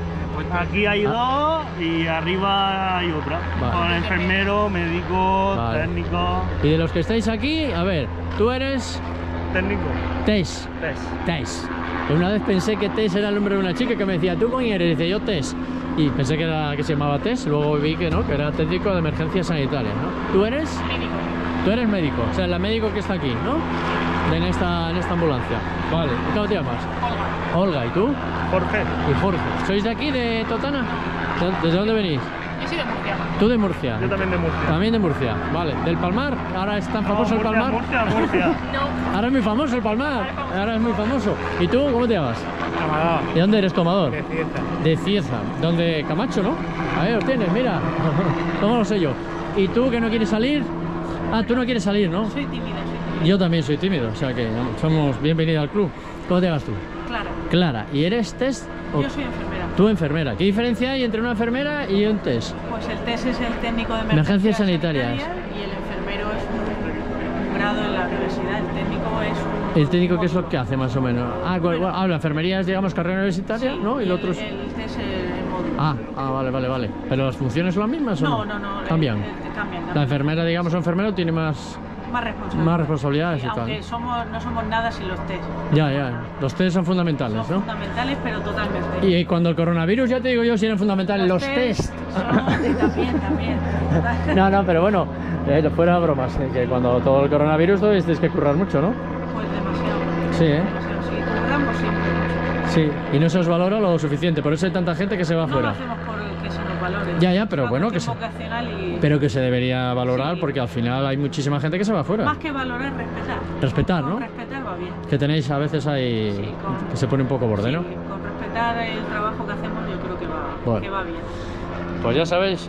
Aquí hay Ah. dos y arriba hay otra. Vale. Con enfermeros, médicos, Vale. técnicos. Y de los que estáis aquí, a ver, tú eres... Técnico. Tess. Tess. Tess. Que una vez pensé que Tess era el nombre de una chica que me decía, ¿tú quién eres? Dice, yo Tess. Y pensé que, era, que se llamaba Tess, luego vi que no, que era técnico de emergencias sanitarias, ¿no? ¿Tú eres? Médico. Tú eres médico, o sea, la médico que está aquí, ¿no? De en, esta, en esta ambulancia. Vale, ¿y cómo te llamas? Olga. Olga, ¿y tú? Jorge. Y Jorge. ¿Sois de aquí, de Totana? ¿De- ¿Desde dónde venís? Yo soy de Murcia. Tú de Murcia. Yo también de Murcia. También de Murcia, vale. ¿Del Palmar? Ahora es tan famoso No, el Murcia, Palmar. Murcia, Murcia. No. Ahora es muy famoso el Palmar. Ahora es muy famoso. ¿Y tú cómo te llamas? Amador. ¿De dónde eres, Tomador? De Cieza. De Cieza. ¿Dónde? Camacho, ¿no? Ahí los tienes, mira. ¿Cómo lo sé yo? ¿Y tú que no quieres salir? Ah, tú no quieres salir, ¿no? Soy tímida, soy tímida. Yo también soy tímido, o sea que vamos, somos bienvenidos al club. ¿Cómo te llamas tú? Claro. Clara. ¿Y eres test? o- Yo soy enfermera. Tú enfermera. ¿Qué diferencia hay entre una enfermera y un test? Pues el test es el técnico de Emergencias emergencias sanitarias. sanitarias y el enfermero es un, un grado en la universidad. El técnico es un... ¿El técnico qué es lo que hace más o menos? Ah, bueno, bueno, ah, la enfermería es, digamos, carrera universitaria, Sí, ¿no? Y el, el otro es... el test es el módulo. Ah, ah, vale, vale, vale. ¿Pero las funciones son las mismas o no? No, no, no. ¿Cambian? el- el- cambian, La cambian. enfermera, digamos, o enfermero tiene más... Más responsabilidades. Más responsabilidades Sí, y tal. aunque somos, no somos nada sin los test. Ya, ya. Los test son fundamentales, Son ¿no? fundamentales, pero totalmente. Y cuando el coronavirus, ya te digo yo, si eran fundamentales los, test. son- también, también. No, no, pero bueno, eh, fuera bromas, eh, que cuando todo el coronavirus tuvisteis que currar mucho, ¿no? Pues demasiado. Sí, ¿eh? Demasiado, sí. Curramos siempre mucho. Sí, y no se os valora lo suficiente, por eso hay tanta gente que se va No lo afuera. hacemos por que se nos valore. Ya, ya, pero Es una bueno, que cuestión se- vocacional y... Pero que se debería valorar porque al final hay muchísima gente que se va afuera. Más que valorar, respetar. Respetar, Con ¿no? respetar va bien. Que tenéis a veces ahí Sí, con- que se pone un poco borde, ¿no? Sí, con respetar el trabajo que hacemos yo creo que va, Bueno. que va bien. Pues ya sabéis,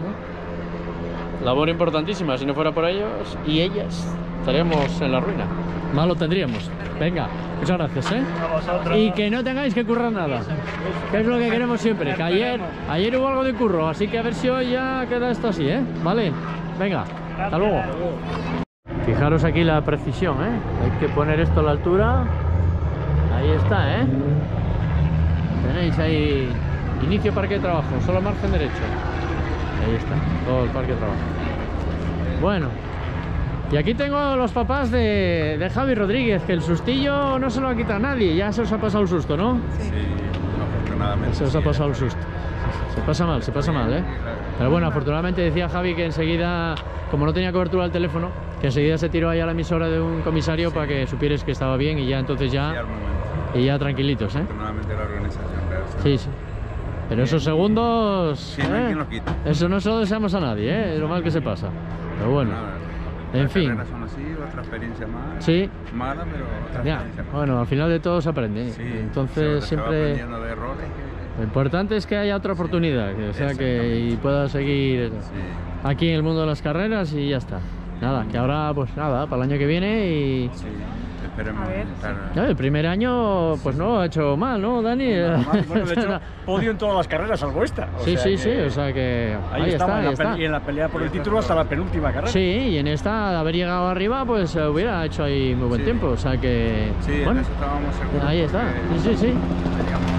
¿eh? Labor importantísima, si no fuera por ellos y ellas, estaríamos en la ruina. Mal lo tendríamos. Venga, muchas gracias, ¿eh? A vosotros. Y que no tengáis que currar nada, que es lo que queremos siempre. Que ayer, ayer hubo algo de curro, así que a ver si hoy ya queda esto así, ¿eh? Vale, venga, hasta luego. Fijaros aquí la precisión, ¿eh? Hay que poner esto a la altura. Ahí está, ¿eh? Tenéis ahí inicio parque de trabajo, solo margen derecho. Ahí está, todo el parque de trabajo. Bueno, y aquí tengo los papás de, de Javi Rodríguez, que el sustillo no se lo ha quitado nadie, ya se os ha pasado el susto, ¿no? Sí, afortunadamente. Se os ha sí, pasado el susto. Se pasa mal, se pasa mal, ¿eh? Pero bueno, afortunadamente decía Javi que enseguida, como no tenía cobertura al teléfono, que enseguida se tiró ahí a la emisora de un comisario para que supieres que estaba bien y ya entonces ya... Y ya tranquilitos, ¿eh? Afortunadamente la organización real. Sí, sí. Pero esos segundos... Sí, no hay ¿eh? quien los quite. Eso no se lo deseamos a nadie, ¿eh? Es lo mal que se pasa. Pero bueno, en Las fin. carreras son así, otra experiencia más. Sí. Mala, pero otra Ya, experiencia más. bueno, al final de todo se aprende. Sí, Entonces se va siempre... aprendiendo de errores. Lo importante es que haya otra oportunidad, que, o sea que y pueda seguir aquí en el mundo de las carreras y ya está. Nada, que ahora pues nada, para el año que viene y... Sí, esperemos estar... Ya, el primer año pues no ha hecho mal, ¿no, Dani? Bueno, de hecho, podio en todas las carreras, salvo esta. O Sí, sea sí, que sí, o sea que Ahí, ahí, estaba, está, en ahí la pe- está. y en la pelea por el título hasta la penúltima carrera. Sí, y en esta de haber llegado arriba pues eh, hubiera hecho ahí muy buen Sí. tiempo, o sea que... Sí, en bueno, eso estábamos seguros. ahí está, porque sí, sí, sí. Teníamos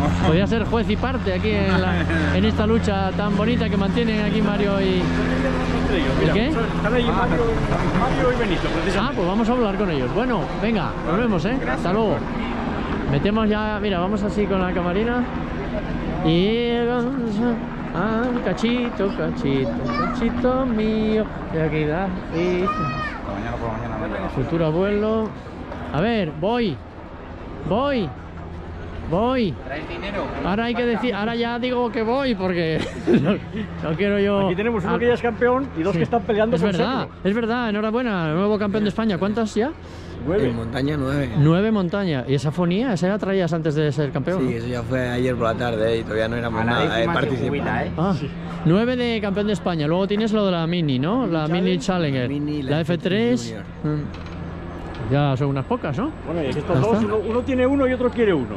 Podría ser juez y parte aquí en, la, en esta lucha tan bonita que mantienen aquí Mario y... ¿Y qué? Están ahí Mario, Mario y Benito, precisamente. Ah, pues vamos a hablar con ellos. Bueno, venga, nos vemos, ¿eh? Hasta luego. Metemos ya, mira, vamos así con la camarina. Y... Ah, cachito, cachito, cachito mío. De aquí da. Y... Mañana por la mañana. Futuro abuelo. A ver, voy. Voy. Voy. ¿Traes dinero? Ahora hay que decir, ahora ya digo que voy porque no, no quiero yo... Aquí tenemos uno ah, que ya es campeón y dos sí. que están peleando Es por verdad, serlo. es verdad, enhorabuena, nuevo campeón de España. ¿Cuántas ya? Nueve. En montaña nueve. Nueve montaña. ¿Y esa fonía? ¿Esa ya traías antes de ser campeón? Sí, ¿no? eso ya fue ayer por la tarde, ¿eh? Y todavía no éramos A la nada, décima eh, se participar. jubila, ¿eh? Ah, nueve de campeón de España. Luego tienes lo de la Mini, ¿no? La Mini Challenger. Mini, la la F tres. F tres mm, Ya son unas pocas, ¿no? Bueno, y ¿Ya estos dos, está? uno, uno tiene uno y otro quiere uno.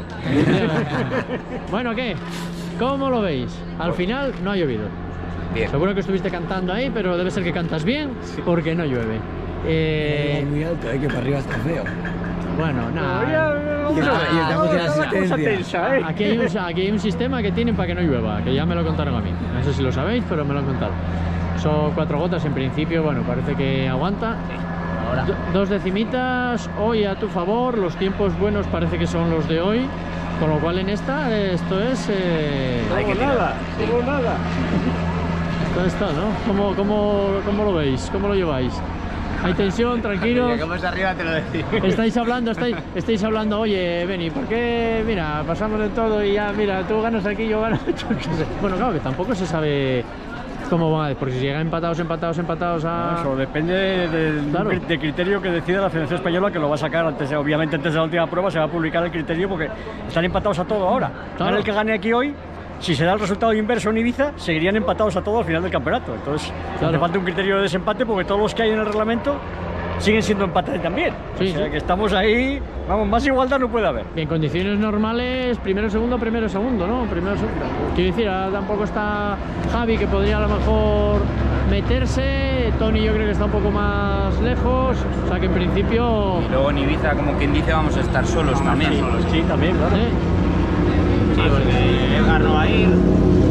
Bueno, ¿qué? ¿Cómo lo veis? Al final no ha llovido. Bien. Seguro que estuviste cantando ahí, pero debe ser que cantas bien porque no llueve. Eh, Es muy alto, ¿eh? Que para arriba está feo. bueno, nada. Y está- y estamos en asistencia. tensa, ¿eh? Aquí hay, un, aquí hay un sistema que tienen para que no llueva, que ya me lo contaron a mí. No sé si lo sabéis, pero me lo han contado. Son cuatro gotas en principio, bueno, parece que aguanta. Do- dos decimitas hoy a tu favor, los tiempos buenos parece que son los de hoy, con lo cual en esta esto es... Eh, Como nada, como nada. esto está, ¿no? ¿Cómo, cómo, ¿Cómo lo veis? ¿Cómo lo lleváis? ¿Hay tensión? ¿Tranquilos? Llegamos arriba, te lo decimos. Estáis hablando, estáis, estáis hablando, oye, Beni, ¿por qué? Mira, pasamos de todo y ya, mira, tú ganas aquí, yo gano. Yo qué sé. Bueno, claro, que tampoco se sabe cómo van, porque si llegan empatados, empatados, empatados a... Eso depende del Claro. del criterio que decida la Federación Española, que lo va a sacar antes, de- obviamente antes de la última prueba se va a publicar el criterio porque están empatados a todo ahora. Claro. Ahora el que gane aquí hoy, si se da el resultado inverso en Ibiza, seguirían empatados a todo al final del campeonato. Entonces Claro. hace falta un criterio de desempate porque todos los que hay en el reglamento siguen siendo empates también. Sí, o sea sí. que estamos ahí, vamos, más igualdad no puede haber. Y en condiciones normales, primero, segundo, primero, segundo, ¿no? Primero, segundo. Quiero decir, ahora tampoco está Javi, que podría a lo mejor meterse. Tony yo creo que está un poco más lejos. O sea que en principio... Y luego en Ibiza, como quien dice, vamos a estar solos también. Sí, también, claro. ¿eh? Sí, porque Edgar no va a ir.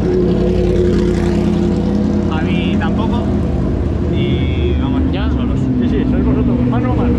Javi tampoco. Y vamos a estar Ya. solos. Sí, sí, sois vosotros, mano a mano.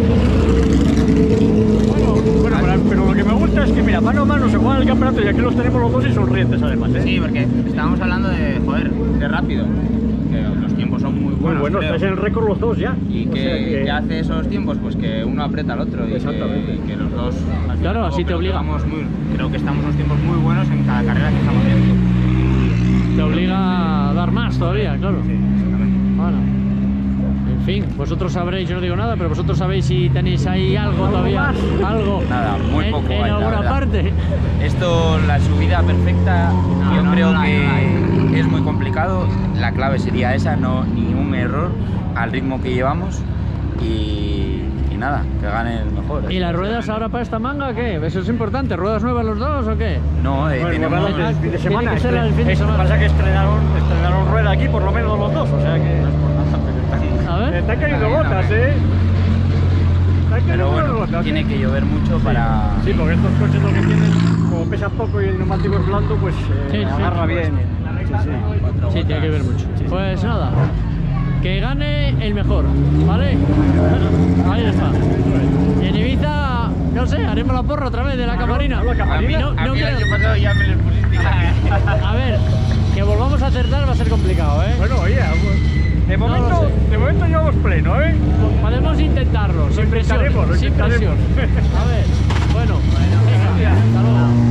Bueno, bueno, pero, pero lo que me gusta es que, mira, mano a mano se juega el campeonato y aquí los tenemos los dos y sonrientes además, ¿eh? Sí, porque estábamos hablando de, joder, de rápido. Que los tiempos son muy Muy buenos. bueno, creo. estáis en el récord los dos ya. Y O que, sea que- que hace esos tiempos, pues que uno aprieta al otro. Y Exactamente. Que, y que los dos. al fin y Claro, al cabo, así te creo que obliga. vamos muy- creo que estamos en unos tiempos muy buenos en cada carrera que estamos viendo. Te obliga a dar más todavía, claro. Sí, exactamente. Bueno. En fin, vosotros sabréis, yo no digo nada, pero vosotros sabéis si tenéis ahí algo todavía, algo Nada, muy en, poco en hay, la alguna verdad. parte. Esto, la subida perfecta, No, yo no, creo no la hay, que no la es muy complicado. La clave sería esa, no ni un error al ritmo que llevamos y, y nada, que gane el mejor. ¿Y las ruedas ahora para esta manga qué? ¿Eso es importante? ¿Ruedas nuevas los dos o qué? No, eh, Bueno, tenemos... bueno, el fin de semana. Tiene que ser el fin de Es- semana. Pasa que estrenaron, estrenaron rueda aquí, por lo menos los dos, o sea que... A ver. Están cayendo gotas, ¿eh? Están Pero cayendo bueno, gotas. tiene ¿eh? que llover mucho para... Sí, porque estos coches lo que tienen, como pesan poco y el neumático es blando, pues eh, Sí, sí. agarra bien. Sí, sí. Sí, tiene que ver mucho. Pues nada, que gane el mejor, ¿vale? Ahí está. Y en Ibiza, no sé, haremos la porra otra vez de la camarina. ¿la A mí, camarina? No, a no mí el creo. año pasado ya me les pusisteis aquí. A ver, que volvamos a acertar va a ser complicado, ¿eh? Bueno, oye, de No momento, lo sé. de momento llevamos pleno, ¿eh? Podemos intentarlo, sin presión. intentaremos, lo Sin presión. intentaremos. A ver, bueno, venga, hasta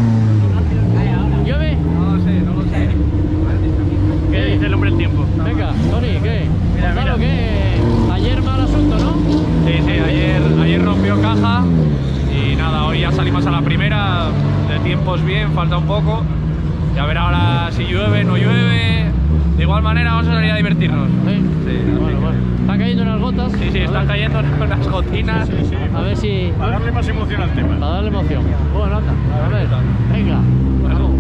luego. ¿Llueve? No lo sé, no lo sé. ¿Qué dice el hombre del tiempo? Venga, Tony, ¿qué? Mira, Gonzalo, mira. ¿qué? Ayer mal asunto, ¿no? Sí, sí, ayer, ayer rompió caja y nada, hoy ya salimos a la primera, de tiempos bien, falta un poco. Ya ver ahora si llueve, no llueve. De igual manera vamos a salir a divertirnos. Sí. Sí, Bueno, bueno. Están cayendo unas gotas. sí, sí, A están ver. cayendo unas gotinas. A ver si... Para darle más emoción al tema. Para darle emoción. Bueno, anda, a ver, venga. Vamos.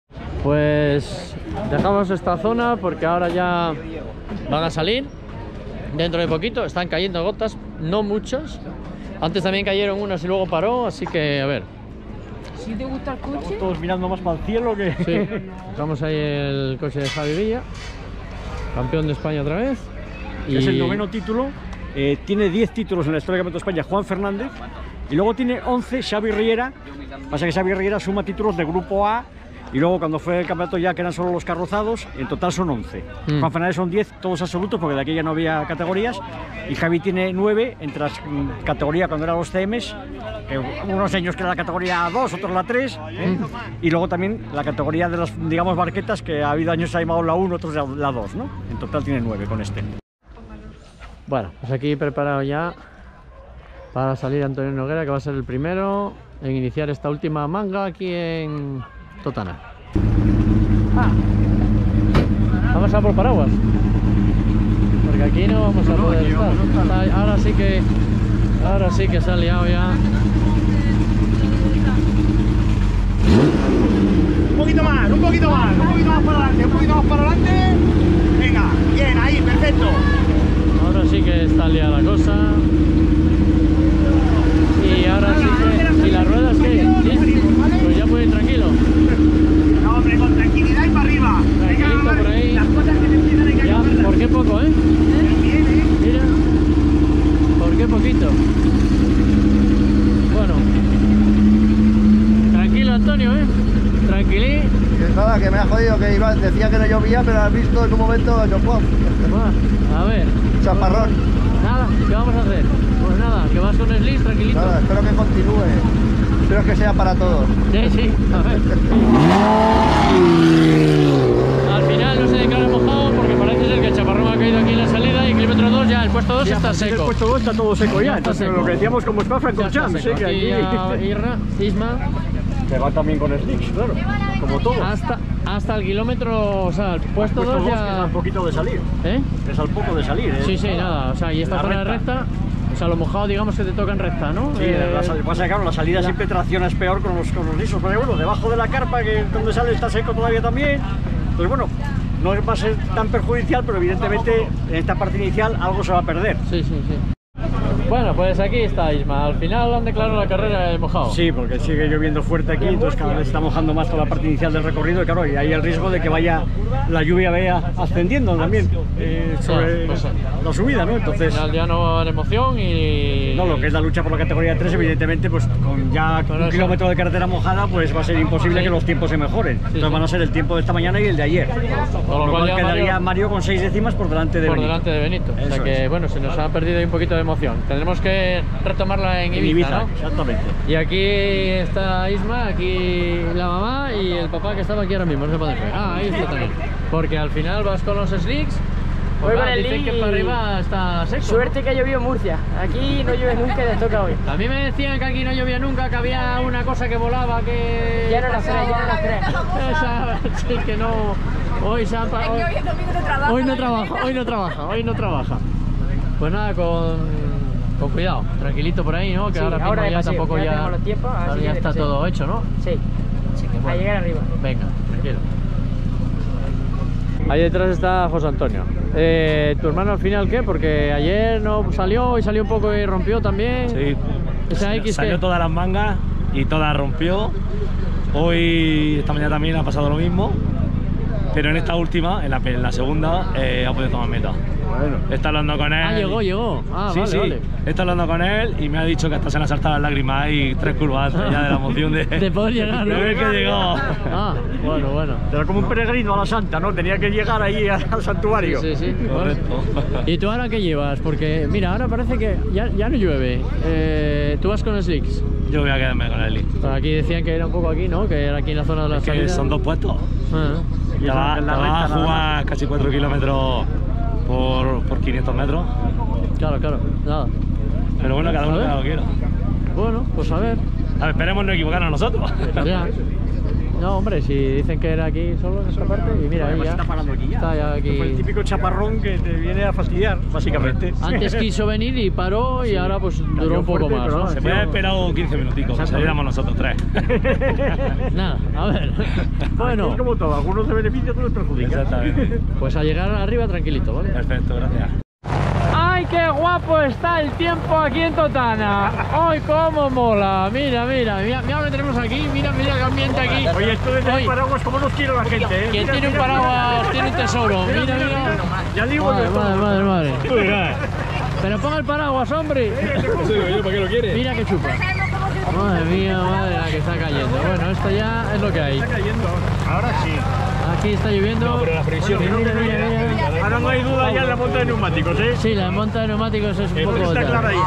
Pues dejamos esta zona porque ahora ya van a salir. Dentro de poquito están cayendo gotas, no muchas. Antes también cayeron unas y luego paró, así que a ver. si te gusta el coche. Estamos todos mirando más para el cielo que... Sí, estamos ahí el coche de Javi Villa, campeón de España otra vez. Y... es el noveno título, eh, tiene diez títulos en la historia del Campeonato de España Juan Fernández, y luego tiene once Xavi Riera. Pasa que Xavi Riera suma títulos de Grupo A, y luego cuando fue el campeonato ya que eran solo los carrozados, en total son once. Mm. Juan Fernández son diez, todos absolutos, porque de aquí ya no había categorías, y Javi tiene nueve entre las mm, categorías cuando eran los C Ms, que unos años que era la categoría dos, otros la tres, ¿eh? Mm. Y luego también la categoría de las, digamos, barquetas, que ha habido años que se ha llamado la uno, otros la dos, ¿no? En total tiene nueve con este. Bueno, pues aquí preparado ya para salir Antonio Noguera, que va a ser el primero en iniciar esta última manga aquí en Totana. Ah, vamos a por paraguas, porque aquí no vamos a poder estar. Ahora sí que, ahora sí que se ha liado ya. Un poquito más, un poquito más, un poquito más para adelante, un poquito más para adelante. Venga, bien, ahí, perfecto. Ahora sí que está liada la cosa. Y ahora sí que... ¿Y las ruedas qué? ¿Sí? Pues ya puede ir tranquilo. No, hombre, con tranquilidad y para arriba. Tranquilito por ahí. Las cosas que te empiezan hay que ya, ¿por qué poco, eh? Bien, eh. Mira. ¿Por qué poquito? Bueno. Tranquilo, Antonio, eh. Tranquilín. Que nada, que me ha jodido, que iba, decía que no llovía, pero has visto en un momento que ¡pum! A ver. Chaparrón. Nada, ¿qué vamos a hacer? Pues nada, que vas con slick tranquilito. Nada, espero que continúe. Espero que sea para todos. Sí, sí, a ver. Al final no se declara mojado porque parece ser que el chaparrón ha caído aquí en la salida y kilómetro dos ya, el puesto dos sí, está seco. El puesto dos está todo seco ya, ya entonces seco. Lo que decíamos como Spa Francorchamps, ¿eh? Aquí, aquí ya Irra, Isma. Que va también con slicks, claro, como todo. Hasta, hasta el kilómetro, o sea, el puesto dos ya... Que es al poquito de salir. ¿Eh? Es al poco de salir, ¿eh? Sí, sí, nada, o sea, y esta zona de recta, o sea, lo mojado digamos que te toca en recta, ¿no? Sí, eh, la, la, pasa que claro, la salida la... siempre traccionas peor con los, con los lisos, pero bueno, debajo de la carpa, que donde sale está seco todavía también. Entonces bueno, no va a ser tan perjudicial, pero evidentemente en esta parte inicial algo se va a perder. Sí, sí, sí. Bueno, pues aquí está Isma. Al final han declarado la carrera de mojado. Sí, porque sigue lloviendo fuerte aquí, entonces cada vez está mojando más toda la parte inicial del recorrido y claro, y hay el riesgo de que vaya la lluvia vaya ascendiendo también eh, sobre sí, pues, la subida, ¿no? Entonces al final ya no va a haber emoción y... No, lo que es la lucha por la categoría tres, evidentemente, pues con ya con un eso. kilómetro de carretera mojada, pues va a ser imposible sí. que los tiempos se mejoren. Sí, entonces sí. van a ser el tiempo de esta mañana y el de ayer. Por lo, lo cual quedaría Mario, Mario con seis décimas por delante de por Benito. delante de Benito. Eso o sea que, es. bueno, se nos ha perdido ahí un poquito de emoción. Tendremos que retomarla en Ibiza, en Ibiza, ¿no? Exactamente. Y aquí está Isma, aquí la mamá y el papá que estaba aquí ahora mismo, no se puede ver. Ah, ahí está también. Porque al final vas con los slicks. Voy con el dicen que para arriba está seco. Suerte que ha llovido en Murcia. Aquí no llueve nunca y les toca hoy. A mí me decían que aquí no llovía nunca, que había una cosa que volaba, que... Ya no las crees, ya no las crees. Esa, sí, que no... Hoy se ha... Hoy, hoy no trabaja, hoy no trabaja, hoy no trabaja. Pues nada, con... Con cuidado, tranquilito por ahí, ¿no? Que sí, ahora, ahora ya paseo, tampoco ya, ya, tiempos, ahora ya está todo hecho, ¿no? Sí, sí que bueno. A llegar arriba. Venga, tranquilo. Ahí detrás está José Antonio. Eh, ¿Tu hermano al final qué? Porque ayer no salió y salió un poco y rompió también. Sí, ¿Esa X salió qué? todas las mangas y todas rompió. Hoy, esta mañana también ha pasado lo mismo. Pero en esta última, en la, en la segunda, eh, ha podido tomar meta. Bueno. Está hablando con él. Ah, llegó, llegó. Ah, sí, vale, sí. vale. Está hablando con él y me ha dicho que hasta se le han saltado las lágrimas y tres curvas ya de la emoción de, de poder llegar, ¿no? De ver que llegó. Ah, bueno, bueno. Era como un peregrino a la Santa, ¿no? Tenía que llegar ahí al santuario. Sí, sí, sí. Correcto. ¿Y tú ahora qué llevas? Porque, mira, ahora parece que ya, ya no llueve. Eh, ¿Tú vas con slicks? Yo voy a quedarme con el slick. Aquí decían que era un poco aquí, ¿no? Que era aquí en la zona de la es salida. Que son dos puestos. Ah. Y te vas a jugar casi cuatro kilómetros por, por quinientos metros. Claro, claro, nada. Pero bueno, cada uno cada lo quiera. Bueno, pues a ver. A ver, esperemos no equivocarnos nosotros. Ya. No, hombre, si dicen que era aquí solo en esta parte, y mira, ahí ya está parando aquí ya. Está ya aquí. Fue el típico chaparrón que te viene a fastidiar, básicamente. Antes quiso venir y paró, y sí, ahora pues duró un poco fuerte, más, ¿no? Se puede haber esperado quince minuticos, que saliéramos nosotros tres. Nada, a ver. Bueno. Es como todo, algunos se benefician, otros perjudican. Exactamente. Pues a llegar arriba tranquilito, ¿vale? Perfecto, gracias. ¡Ay, qué guapo está el tiempo aquí en Totana! ¡Ay, cómo mola! Mira, mira, mira, mira lo que tenemos aquí, mira, mira qué ambiente aquí. Oye, esto de tener paraguas, como nos quiere la gente, ¿eh? Quien tiene un paraguas tiene un tesoro. Mira, mira. Ya digo, madre, madre, madre, madre. Pero ponga el paraguas, hombre. ¿Para qué lo quiere? Mira que chupa. Madre mía, madre, la que está cayendo. Bueno, esto ya es lo que hay. Está cayendo ahora. Ahora sí. Aquí está lloviendo. No, pero la previsión. Bueno, mira, mira, mira. Ahora no hay duda ya en la monta de neumáticos, ¿eh? Sí, la monta de neumáticos es un El poco... está clara ahí.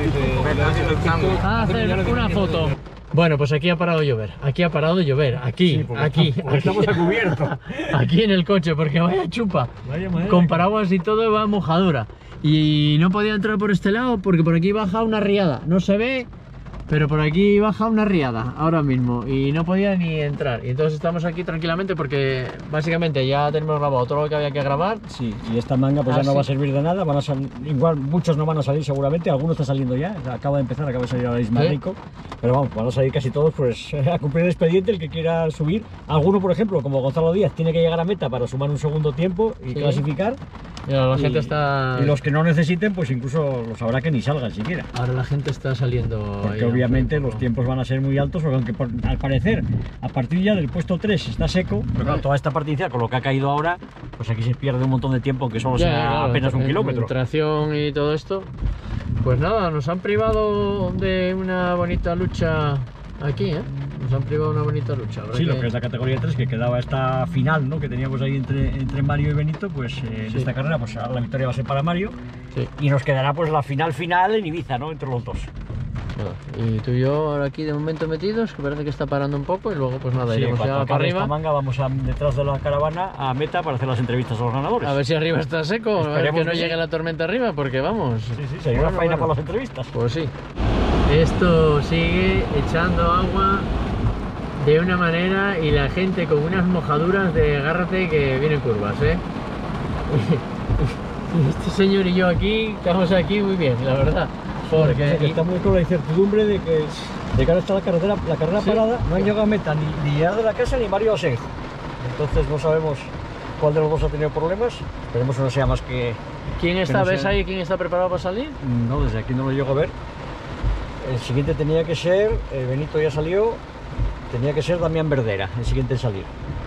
Ah, hacer una foto. Bueno, pues aquí ha parado de llover. Aquí ha parado de llover. Aquí, Sí, porque aquí, estamos, aquí. estamos a cubierto. Aquí en el coche, porque vaya chupa. Vaya madre. Con paraguas y todo va mojadura. Y no podía entrar por este lado porque por aquí baja una riada. No se ve, pero por aquí baja una riada ahora mismo. Y no podía ni entrar. Y entonces estamos aquí tranquilamente porque básicamente ya tenemos grabado todo lo que había que grabar. Sí, y esta manga pues Ah, ya no sí. va a servir de nada. Van a sal... Igual muchos no van a salir seguramente. Algunos están saliendo ya. Acaba de empezar, acaba de salir ahora Ismael ¿Sí? Rico. Pero vamos, van a salir casi todos pues a cumplir el expediente el que quiera subir. Alguno, por ejemplo, como Gonzalo Díaz, tiene que llegar a meta para sumar un segundo tiempo y Sí. clasificar. Y ahora la Y- gente está... Y los que no necesiten, pues incluso los habrá que ni salgan siquiera. Ahora la gente está saliendo... Porque ahí, obviamente un poco. los tiempos van a ser muy altos, porque aunque por- al parecer a partir ya del puesto tres está seco, pero claro, toda esta parte inicial con lo que ha caído ahora, pues aquí se pierde un montón de tiempo, aunque solo Ya, sea claro, apenas un en- kilómetro. en tracción y todo esto. Pues nada, nos han privado de una bonita lucha aquí, ¿eh? Nos han privado de una bonita lucha. Habrá Sí, lo que es la categoría tres, que quedaba esta final, ¿no? Que teníamos ahí entre, entre Mario y Benito, pues eh, en Sí. esta carrera, pues ahora la victoria va a ser para Mario. Sí. Y nos quedará pues la final final en Ibiza, ¿no? Entre los dos. Y tú y yo ahora aquí de momento metidos, que parece que está parando un poco y luego pues nada, Sí, iremos cuando ya acabe para esta arriba. manga vamos a, detrás de la caravana a meta para hacer las entrevistas a los ganadores. A ver si arriba está seco, a ver Esperemos que no que sí. llegue la tormenta arriba, porque vamos. Sí, sí, sería una faena para las entrevistas. Pues sí. Esto sigue echando agua de una manera y la gente con unas mojaduras de agárrate que vienen curvas, ¿eh? Y este señor y yo aquí, estamos aquí muy bien, la verdad. Porque Sí, estamos con la incertidumbre de que, de que ahora está la carretera, la carrera Sí. parada, no han llegado a meta ni, ni llegado de la casa ni Mario Asenjo. Entonces no sabemos cuál de los dos ha tenido problemas. Esperemos que no sea más que... ¿Quién que está, no ves sea- ahí, quién está preparado para salir? No, desde aquí no lo llego a ver. El siguiente tenía que ser, eh, Benito ya salió, tenía que ser Damián Verdera, el siguiente en salir.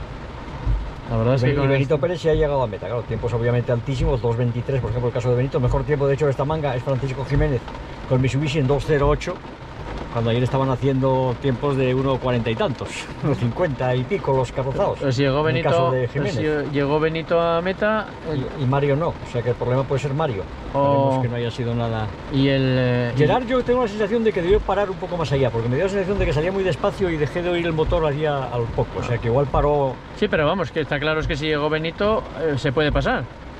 La verdad es que Y con Benito Pérez ya ha llegado a meta, claro, tiempos obviamente altísimos, dos veintitrés, por ejemplo, el caso de Benito. El mejor tiempo, de hecho, de esta manga es Francisco Jiménez con Mitsubishi en dos cero ocho, cuando ayer estaban haciendo tiempos de uno cuarenta y tantos, uno cincuenta y pico los carrozados. Pues llegó en el caso Benito, de pues Jiménez. llegó Benito a meta Y, y Mario no, o sea que el problema puede ser Mario. Oh. Esperemos que no haya sido nada. y el... eh, y- Gerard, yo tengo la sensación de que debió parar un poco más allá, porque me dio la sensación de que salía muy despacio y dejé de oír el motor allá al poco, o sea que igual paró. Sí, pero vamos, que está claro es que si llegó Benito eh, se puede pasar.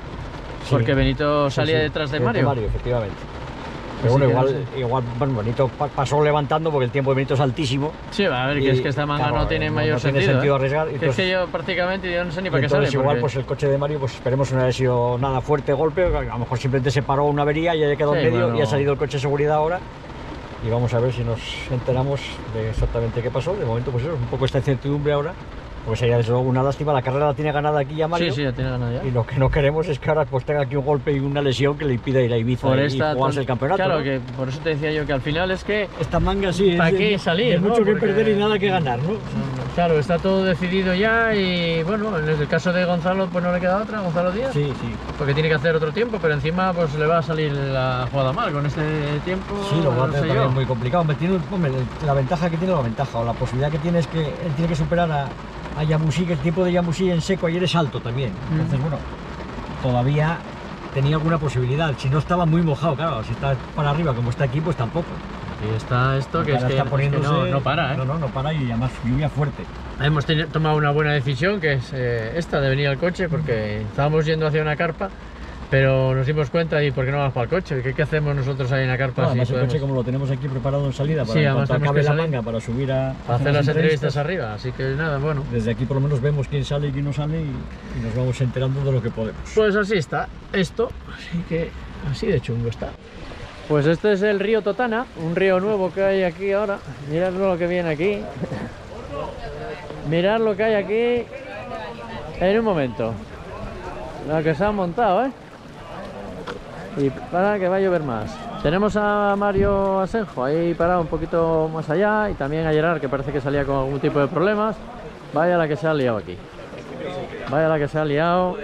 Sí. Porque Benito Sí, salía sí, detrás de de Mario. Mario, efectivamente. Pero Así bueno, que igual, no sé. igual bueno, Benito pa- pasó levantando porque el tiempo de Benito es altísimo. Sí, va a ver, que Y, es que esta manga claro, no tiene no- mayor no tiene sentido. sentido ¿eh? arriesgar, Que es entonces- que yo prácticamente yo no sé ni Y para qué sale. entonces igual porque- pues el coche de Mario, pues esperemos que no haya sido nada fuerte golpe, a lo mejor simplemente se paró una avería y haya quedado Sí, en medio bueno. y ha salido el coche de seguridad ahora. Y vamos a ver si nos enteramos de exactamente qué pasó. De momento pues eso, un poco esta incertidumbre ahora, pues sería desde luego una lástima. La carrera la tiene ganada aquí ya Mario. Sí, sí, ya tiene ganado ya. Y lo que no queremos es que ahora pues tenga aquí un golpe y una lesión que le impida ir a Ibiza Por y esta jugarse el campeonato. Claro, ¿no? que por eso te decía yo que al final es que Esta manga sí, es ¿para de- qué salir? de ¿no? mucho que Porque- perder y nada que ganar, ¿no? Claro, está todo decidido ya y bueno, en el caso de Gonzalo pues no le queda otra, Gonzalo Díaz. Sí, sí. Porque tiene que hacer otro tiempo, pero encima pues le va a salir la jugada mal con este tiempo. Sí, lo va a no tener sé también yo. muy complicado. Hombre, tiene, hombre, la ventaja que tiene, la ventaja, o la posibilidad que tiene es que él tiene que superar a, a Yamushi, que el tiempo de Yamushi en seco ayer es alto también. Entonces, bueno, todavía tenía alguna posibilidad. Si no estaba muy mojado, claro, si está para arriba como está aquí, pues tampoco. Y está esto que es Ahora que, está es que poniéndose- no, no para, ¿eh? No, no, no para y además lluvia fuerte. Hemos teni- tomado una buena decisión, que es eh, esta de venir al coche, porque estábamos yendo hacia una carpa, pero nos dimos cuenta y ¿por qué no vamos para el coche? ¿Qué, qué hacemos nosotros ahí en la carpa? No, si además el podemos- coche como lo tenemos aquí preparado en salida para Sí, en además cuanto tenemos acabe que la salir manga para subir a, para hacer las entrevistas arriba, así que nada, bueno. Desde aquí por lo menos vemos quién sale y quién no sale y, y nos vamos enterando de lo que podemos. Pues así está esto, así que así de chungo está. Pues este es el río Totana, un río nuevo que hay aquí ahora. Mirad lo que viene aquí. Mirad lo que hay aquí en un momento. Lo que se han montado, ¿eh? y para que va a llover más. Tenemos a Mario Asenjo ahí parado un poquito más allá y también a Gerard, que parece que salía con algún tipo de problemas. Vaya la que se ha liado aquí. Vaya la que se ha liado.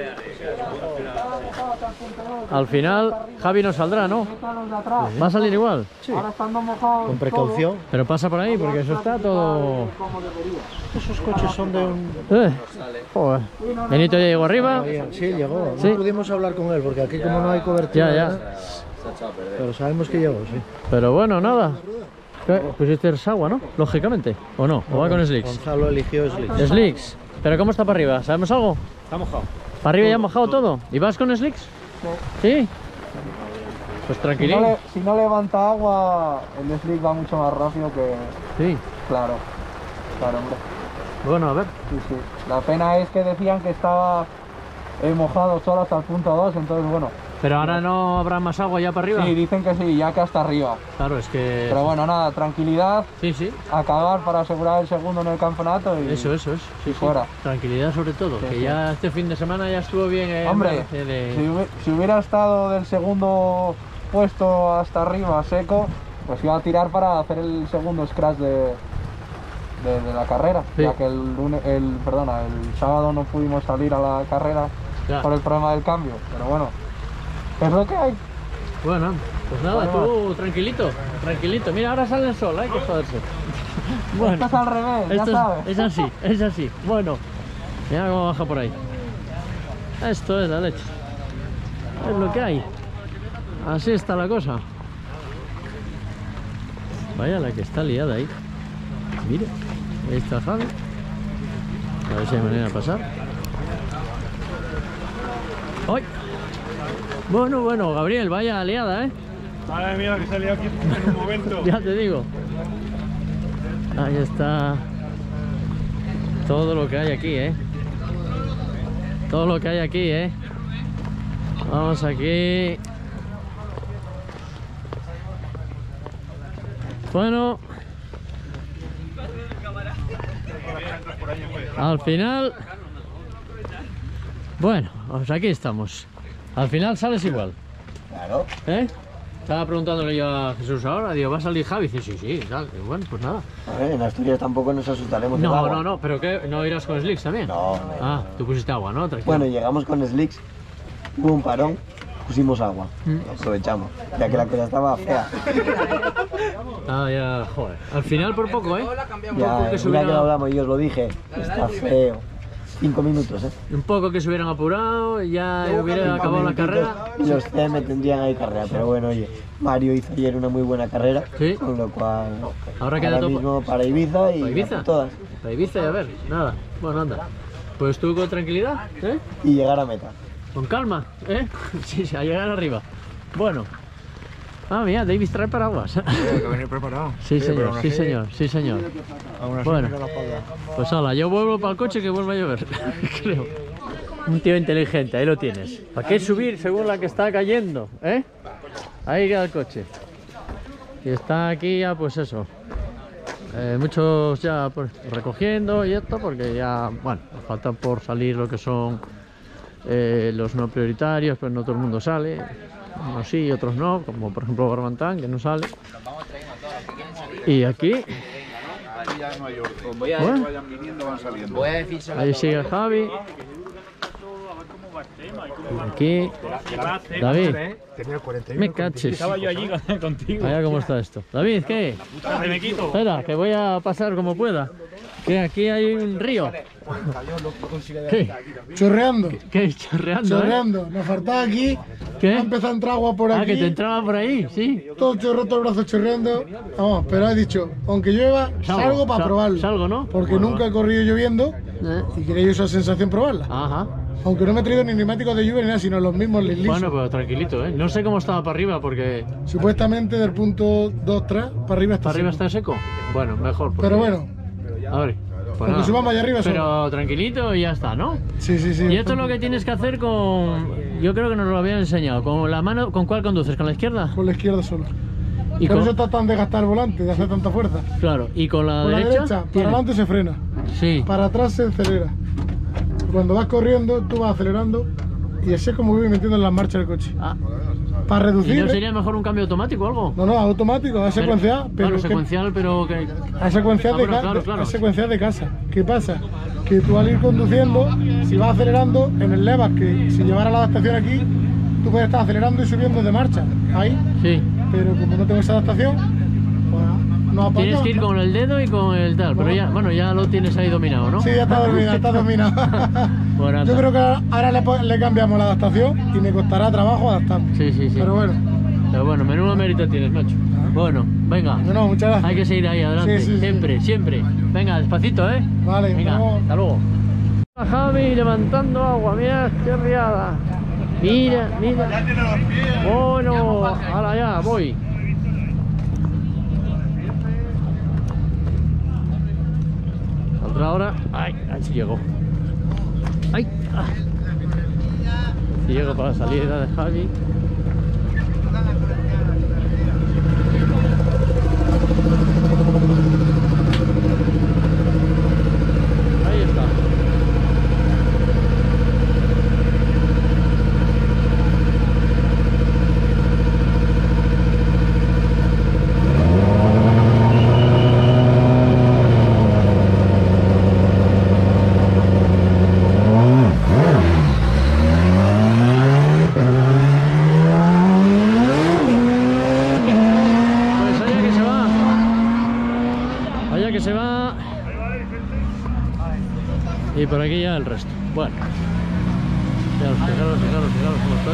Al final Javi no saldrá, ¿no? ¿Va a salir igual? Sí. Con precaución. Pero pasa por ahí porque eso está todo... Esos coches son de un... Eh, joder. Benito ya llegó arriba. Sí, llegó. Sí. No pudimos hablar con él porque aquí como no hay cobertura... Ya, ya. ¿verdad? Pero sabemos que llegó, sí. Pero bueno, nada. ¿Qué? Pusiste agua, ¿no? Lógicamente. ¿O no? ¿O va con Slicks? Gonzalo eligió Slicks. Slicks. ¿Pero cómo está para arriba? ¿Sabemos algo? Está mojado. ¿Para arriba ya ha mojado todo? ¿Y vas con Slicks? ¿Sí? Pues tranquilín. Si no, le, si no levanta agua, el Slick va mucho más rápido que... Sí. Claro. Claro, hombre. Bueno, a ver. Sí, sí. La pena es que decían que estaba eh, mojado solo hasta el punto dos, entonces bueno. ¿Pero ahora no habrá más agua ya para arriba? Sí, dicen que sí, ya que hasta arriba. Claro, es que... Pero bueno, nada, tranquilidad. Sí, sí. Acabar para asegurar el segundo en el campeonato y... Eso, eso es. Sí, fuera. Sí. Tranquilidad sobre todo, sí, que sí. ya este fin de semana ya estuvo bien. Eh, Hombre, de... si, hubiera, si hubiera estado del segundo puesto hasta arriba seco, pues iba a tirar para hacer el segundo scratch de, de, de la carrera. Sí. Ya que el, lunes, el, perdona, el sábado no pudimos salir a la carrera ya. Por el problema del cambio. Pero bueno, es lo que hay. Bueno, pues nada, bueno, tú va. tranquilito, tranquilito. Mira, ahora sale el sol, hay que joderse. Bueno, esto es al revés, ya esto sabes. Es, es así, es así. Bueno, mira cómo baja por ahí. Esto es la leche. Es lo que hay. Así está la cosa. Vaya la que está liada ahí. Mira, ahí está Javi. A ver si hay manera de pasar. ¡Ay! Bueno, bueno, Gabriel, vaya liada, ¿eh? Madre mía, que salía aquí en un momento. Ya te digo. Ahí está todo lo que hay aquí, ¿eh? Todo lo que hay aquí, ¿eh? Vamos aquí. Bueno. Al final. Bueno, pues aquí estamos. Al final sales igual. Claro. ¿Eh? Estaba preguntándole yo a Jesús ahora, digo, ¿va a salir Javi? Dice, sí, sí, tal. Y bueno, pues nada. A ver, en Asturias tampoco nos asustaremos. No, del agua. no, no, pero ¿qué? ¿No irás con Slicks también? No, no. Ah, tú pusiste agua, ¿no? Tranquilo. Bueno, llegamos con Slicks, hubo un parón, pusimos agua, mm. aprovechamos, ya que la cosa estaba fea. Ah, ya, joder. Al final por poco, ¿eh? Ya, poco que mira hubiera... que lo hablamos y os lo dije, está feo. Cinco minutos, ¿eh? Un poco que se hubieran apurado, ya hubiera acabado la carrera. Y los C M tendrían ahí carrera, pero bueno, oye, Mario hizo ayer una muy buena carrera, ¿sí? Con lo cual ahora queda ahora mismo para Ibiza y ¿Para Ibiza? para todas. Para Ibiza y a ver, nada, bueno, anda. Pues tú con tranquilidad, ¿eh? Y llegar a meta. Con calma, ¿eh? Sí, sí, a llegar arriba. Bueno. Ah, mira, Davis trae paraguas. Tiene que venir preparado. Sí, señor, sí, señor, sí, señor. Bueno, pues hola, yo vuelvo para el coche que vuelva a llover, creo. Un tío inteligente, ahí lo tienes. ¿Para qué subir según la que está cayendo? ¿Eh? Ahí queda el coche. Y está aquí ya, pues eso. Eh, muchos ya pues, recogiendo y esto, porque ya, bueno, faltan por salir lo que son eh, los no prioritarios, pero no todo el mundo sale. Unos sí y otros no, como por ejemplo Barbantán, que no sale. Y aquí... Bueno, ahí sigue Javi. Aquí, David, me caches. Estaba yo allí contigo. Vaya cómo está esto. David, ¿qué? Me quito. Espera, que voy a pasar como pueda. Que aquí hay un río. ¿Qué? Chorreando. ¿Qué? Chorreando. Chorreando. Nos faltaba aquí. ¿Qué? Ha empezado a entrar agua por aquí. Ah, que te entraba por ahí, sí. Todo chorro, todo el brazo chorreando. Vamos, pero he dicho, aunque llueva, salgo, salgo para sal, probarlo. Salgo, ¿no? Porque bueno, nunca he corrido lloviendo eh. y quería yo esa sensación probarla. Ajá. Aunque no me he traído ni neumáticos de lluvia ni nada, sino los mismos lisos. Bueno, pero tranquilito, ¿eh? No sé cómo estaba para arriba porque... Supuestamente del punto dos tres para arriba está ¿Para arriba seco. está seco? Bueno, mejor. Pero bueno. A ver. Pues aunque subamos allá arriba pero solo. tranquilito y ya está, ¿no? Sí, sí, sí. Y esto es lo que tienes que hacer con... Yo creo que nos lo habían enseñado. ¿Con la mano? ¿Con cuál conduces? ¿Con la izquierda? Con la izquierda solo. ¿Y Por con... eso tratan de gastar el volante, de hacer tanta fuerza. Claro. ¿Y con la con derecha? la derecha, para adelante se frena. Sí. Para atrás se acelera. Cuando vas corriendo, tú vas acelerando y así es como voy metiendo en las marchas del coche. Ah. para reducir. ¿Y no sería mejor un cambio automático o algo? No, no, automático, a secuencial. Pero, pero claro, que, secuencial, pero que... A secuencial, ah, de, bueno, ca claro, claro. a secuencial de casa. ¿Qué pasa? Que tú al ir conduciendo, si vas acelerando, en el levas, que si llevara la adaptación aquí, tú puedes estar acelerando y subiendo de marcha. Ahí. Sí. Pero como no tengo esa adaptación, pues no apaño. Tienes que ir con el dedo y con el tal, pero ya, bueno, ya lo tienes ahí dominado, ¿no? Sí, ya está dominado, está dominado. Bueno, yo creo que ahora le, le cambiamos la adaptación y me costará trabajo adaptarme. Sí, sí, sí. Pero bueno. Pero bueno, menudo mérito tienes, macho. Bueno, venga. No, muchas gracias. Hay que seguir ahí adelante, sí, sí, siempre, sí. siempre. Venga, despacito, ¿eh? Vale, venga, vamos. Hasta luego. Javi levantando agua, mira qué riada. Mira, mira. Bueno, ahora ya, voy. Otra hora. Ay, ahí sí llego. Ay, ah. Sí llego para la salida de Javi. Ahí está. Y por aquí ya el resto. Bueno, fijaros, fijaros, fijaros, fijaros cómo está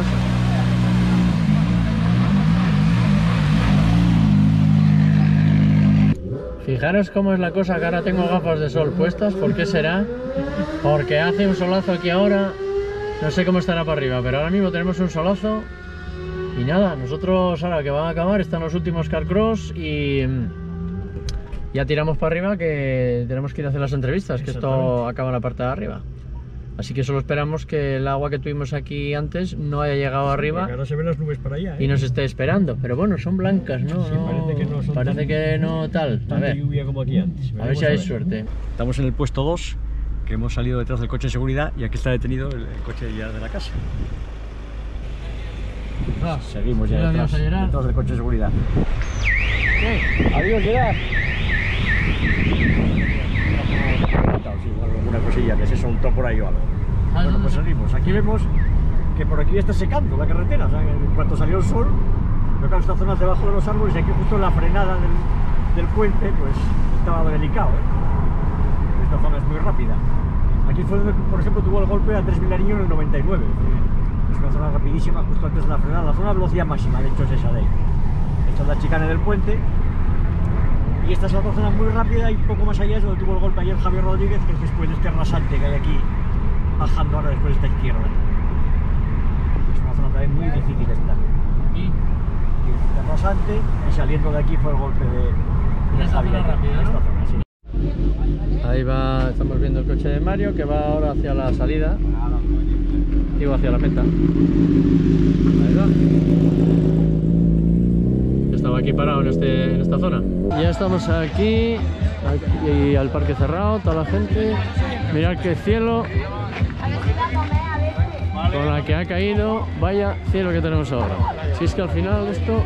eso. Fijaros cómo es la cosa, que ahora tengo gafas de sol puestas. ¿Por qué será? Porque hace un solazo aquí ahora. No sé cómo estará para arriba, pero ahora mismo tenemos un solazo. Y nada, nosotros ahora que van a acabar, están los últimos Carcross y... ya tiramos para arriba, que tenemos que ir a hacer las entrevistas, que esto acaba en la parte de arriba. Así que solo esperamos que el agua que tuvimos aquí antes no haya llegado arriba. Ahora se ven las nubes para allá, ¿eh? Y nos esté esperando. Pero bueno, son blancas, ¿no? Sí, parece que no son Parece tan, que no tal. A ver. lluvia como aquí antes. A ver si hay suerte. Estamos en el puesto dos, que hemos salido detrás del coche de seguridad y aquí está detenido el, el coche ya de la casa. Ah, Seguimos ya detrás, detrás del coche de seguridad. ¿Qué? Adiós, Gerard. Sí, alguna cosilla que se soltó por ahí o algo. Bueno, pues salimos. Aquí vemos que por aquí está secando la carretera. O sea, en cuanto salió el sol, veo que esta zona debajo de los árboles y aquí justo en la frenada del, del puente, pues estaba delicado, ¿eh? Esta zona es muy rápida. Aquí fue donde, por ejemplo, tuvo el golpe a tres Vilariño en el noventa y nueve. Es una zona rapidísima, justo antes de la frenada. La zona de velocidad máxima, de hecho, es esa de ahí. Esta es la chicane del puente. Y esta es otra zona muy rápida y un poco más allá es donde tuvo el golpe ayer Javier Rodríguez, que es después de este rasante que hay aquí, bajando ahora después de esta izquierda. Es una zona también muy difícil esta. Y este rasante, y saliendo de aquí fue el golpe de, de Javier. Rápida, esta zona, sí. Ahí va, estamos viendo el coche de Mario, que va ahora hacia la salida. Digo, hacia la meta. Ahí va. Estaba aquí parado en, este, en esta zona. Ya estamos aquí, aquí al parque cerrado, toda la gente. Mirad qué cielo con la que ha caído. Vaya cielo que tenemos ahora. Si es que al final esto,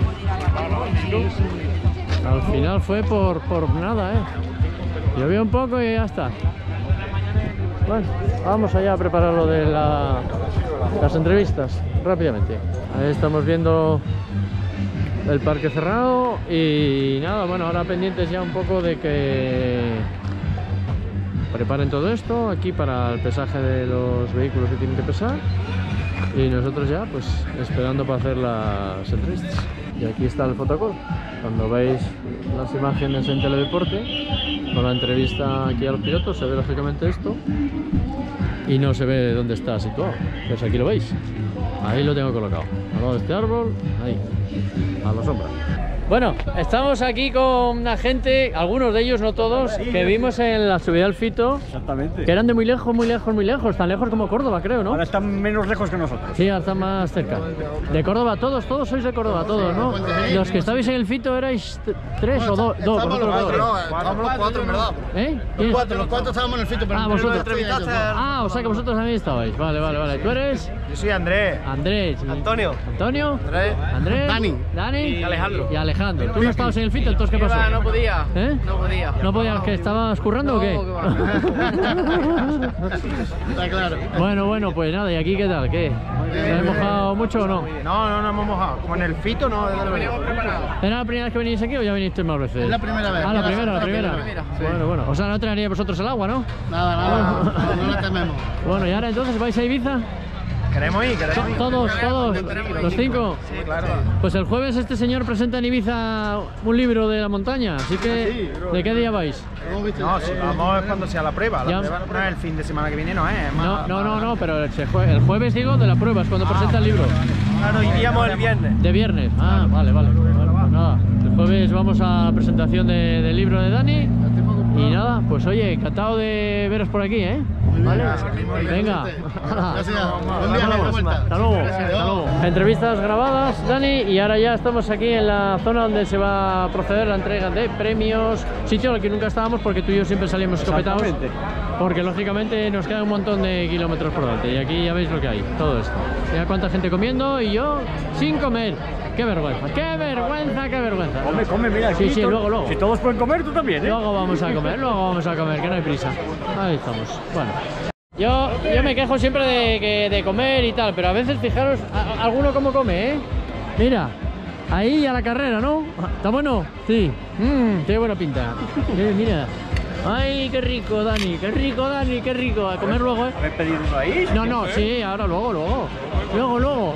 al final fue por, por nada, ¿eh? Llovió un poco y ya está. Bueno, vamos allá a preparar lo de la, las entrevistas rápidamente. Ahí estamos viendo el parque cerrado y nada, bueno, ahora pendientes ya un poco de que preparen todo esto aquí para el pesaje de los vehículos que tienen que pesar y nosotros ya pues esperando para hacer las entrevistas. Y aquí está el fotocall, cuando veis las imágenes en Teledeporte con la entrevista aquí a los pilotos se ve lógicamente esto y no se ve dónde está situado, pues aquí lo veis, ahí lo tengo colocado, al lado de este árbol, ahí, a la sombra. Bueno, estamos aquí con una gente, algunos de ellos, no todos, que vimos en la subida al Fito. Exactamente. Que eran de muy lejos, muy lejos, muy lejos. Tan lejos como Córdoba, creo, ¿no? Ahora están menos lejos que nosotros. Sí, ahora están más cerca. De Córdoba, todos, todos sois de Córdoba, todos, ¿no? Los que estabais en el Fito erais tres o dos. Dos, vosotros dos. No, estábamos los cuatro, en verdad. ¿Eh? Los cuatro, los cuatro estábamos en el Fito, pero Ah, vosotros. Ah, o sea que vosotros también estabais. Vale, vale, vale. ¿Tú eres? Yo soy Andrés. Andrés. Antonio. Antonio. Andrés. Andrés. Dani. Dani. Y Alejandro. Y Alejandro. ¿Tú no estabas en el Fito? Entonces, ¿qué pasó? No podía. ¿Eh? No podía. ¿No podías? ¿Que estabas currando o qué? Está claro. Bueno, bueno, pues nada, ¿y aquí qué tal? ¿Qué? ¿Se habéis mojado mucho o no? No, no, no hemos mojado. Como en el Fito, no. ¿Era la primera vez que venís aquí o ya vinisteis más veces? Es la primera vez. Ah, la Ya primera, la la primera. primera, sí. Bueno, bueno. O sea, no traería vosotros el agua, ¿no? Nada, nada, no, no la tememos. Bueno, ¿y ahora entonces vais a Ibiza? Queremos ir, queremos ir. Todos, todos, los cinco. Sí, claro. Pues el jueves este señor presenta en Ibiza un libro de la montaña, así que ¿de qué día vais? No, si vamos es cuando sea la prueba. La Ya. prueba no es el fin de semana que viene, no es. es más- No, no, no, no, pero el jue- el jueves digo de la prueba, es cuando presenta el libro. Claro, iríamos el viernes. De viernes, ah, vale, vale. Bueno, pues nada, el jueves vamos a la presentación de- del libro de Dani. Y nada, pues oye, encantado de veros por aquí, ¿eh? ¿Vale? Venga. Gracias. Buen viaje, de vuelta. Hasta luego, hasta luego. Entrevistas grabadas, Dani, y ahora ya estamos aquí en la zona donde se va a proceder la entrega de premios, sitio al que nunca estábamos porque tú y yo siempre salimos escopetados, porque lógicamente nos queda un montón de kilómetros por delante y aquí ya veis lo que hay, todo esto. Mira cuánta gente comiendo y yo sin comer. ¡Qué vergüenza! ¡Qué vergüenza, qué vergüenza! Come, come, mira aquí. Sí, sí, to- luego, luego. Si todos pueden comer, tú también, ¿eh? Luego vamos a comer, luego vamos a comer, que no hay prisa. Ahí estamos. Bueno. Yo, yo me quejo siempre de, que- de comer y tal, pero a veces fijaros, a- a- alguno cómo come, ¿eh? Mira, ahí a la carrera, ¿no? ¿Está bueno? Sí. Mmm, tiene buena pinta. Eh, mira. Ay, qué rico, Dani, qué rico, Dani, qué rico. A comer luego, ¿eh? ¿Habéis pedido uno ahí? No, no, sí, ahora luego, luego. Luego, luego.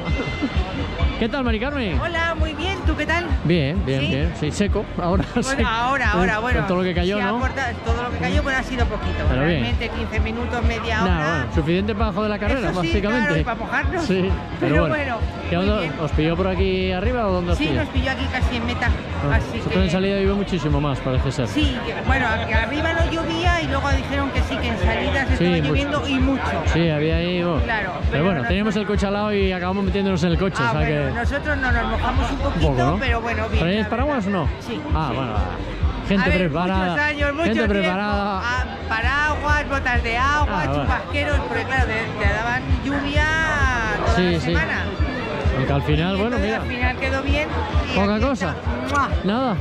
¿Qué tal, Mari Carmen? Hola, muy bien, ¿tú qué tal? Bien, bien, ¿Sí? bien. Sí, seco. Ahora Bueno, seco. ahora, ahora, Con bueno. todo lo que cayó, sí, ¿no? aporta- todo lo que cayó, pues ha sido poquito. Pero bien. Realmente quince minutos, media hora. Nah, bueno, suficiente para joder la carrera, Eso sí, básicamente. claro, y para mojarnos. Sí, pero, Pero bueno. bueno, ¿Qué muy onda? bien. ¿Os pilló por aquí arriba o dónde os Sí, pilló? nos pilló aquí casi en meta. Ah, así vosotros que... en salida vive muchísimo más, parece ser. Sí, que- bueno, aquí arriba no llovía y luego dijeron que sí, que en salidas Sí, estaba mucho. lloviendo y mucho. Sí, había ahí... oh. Claro, Pero, pero bueno, no- teníamos el coche al lado y acabamos metiéndonos en el coche, Ah, o sea bueno, que... nosotros no nos mojamos un poquito, Un poco, ¿no? pero bueno, bien. ¿Traéis la paraguas o no? Sí. Ah, sí. bueno, gente A ver, preparada. Muchos años, mucho gente tiempo. preparada. Ah, paraguas, botas de agua, Ah, bueno. chubasqueros, porque claro, te, te daban lluvia toda Sí, la sí. semana. Aunque al final, bueno, Entonces, mira, al final quedó bien. y poca aquí cosa. está. ¡Mua! Nada.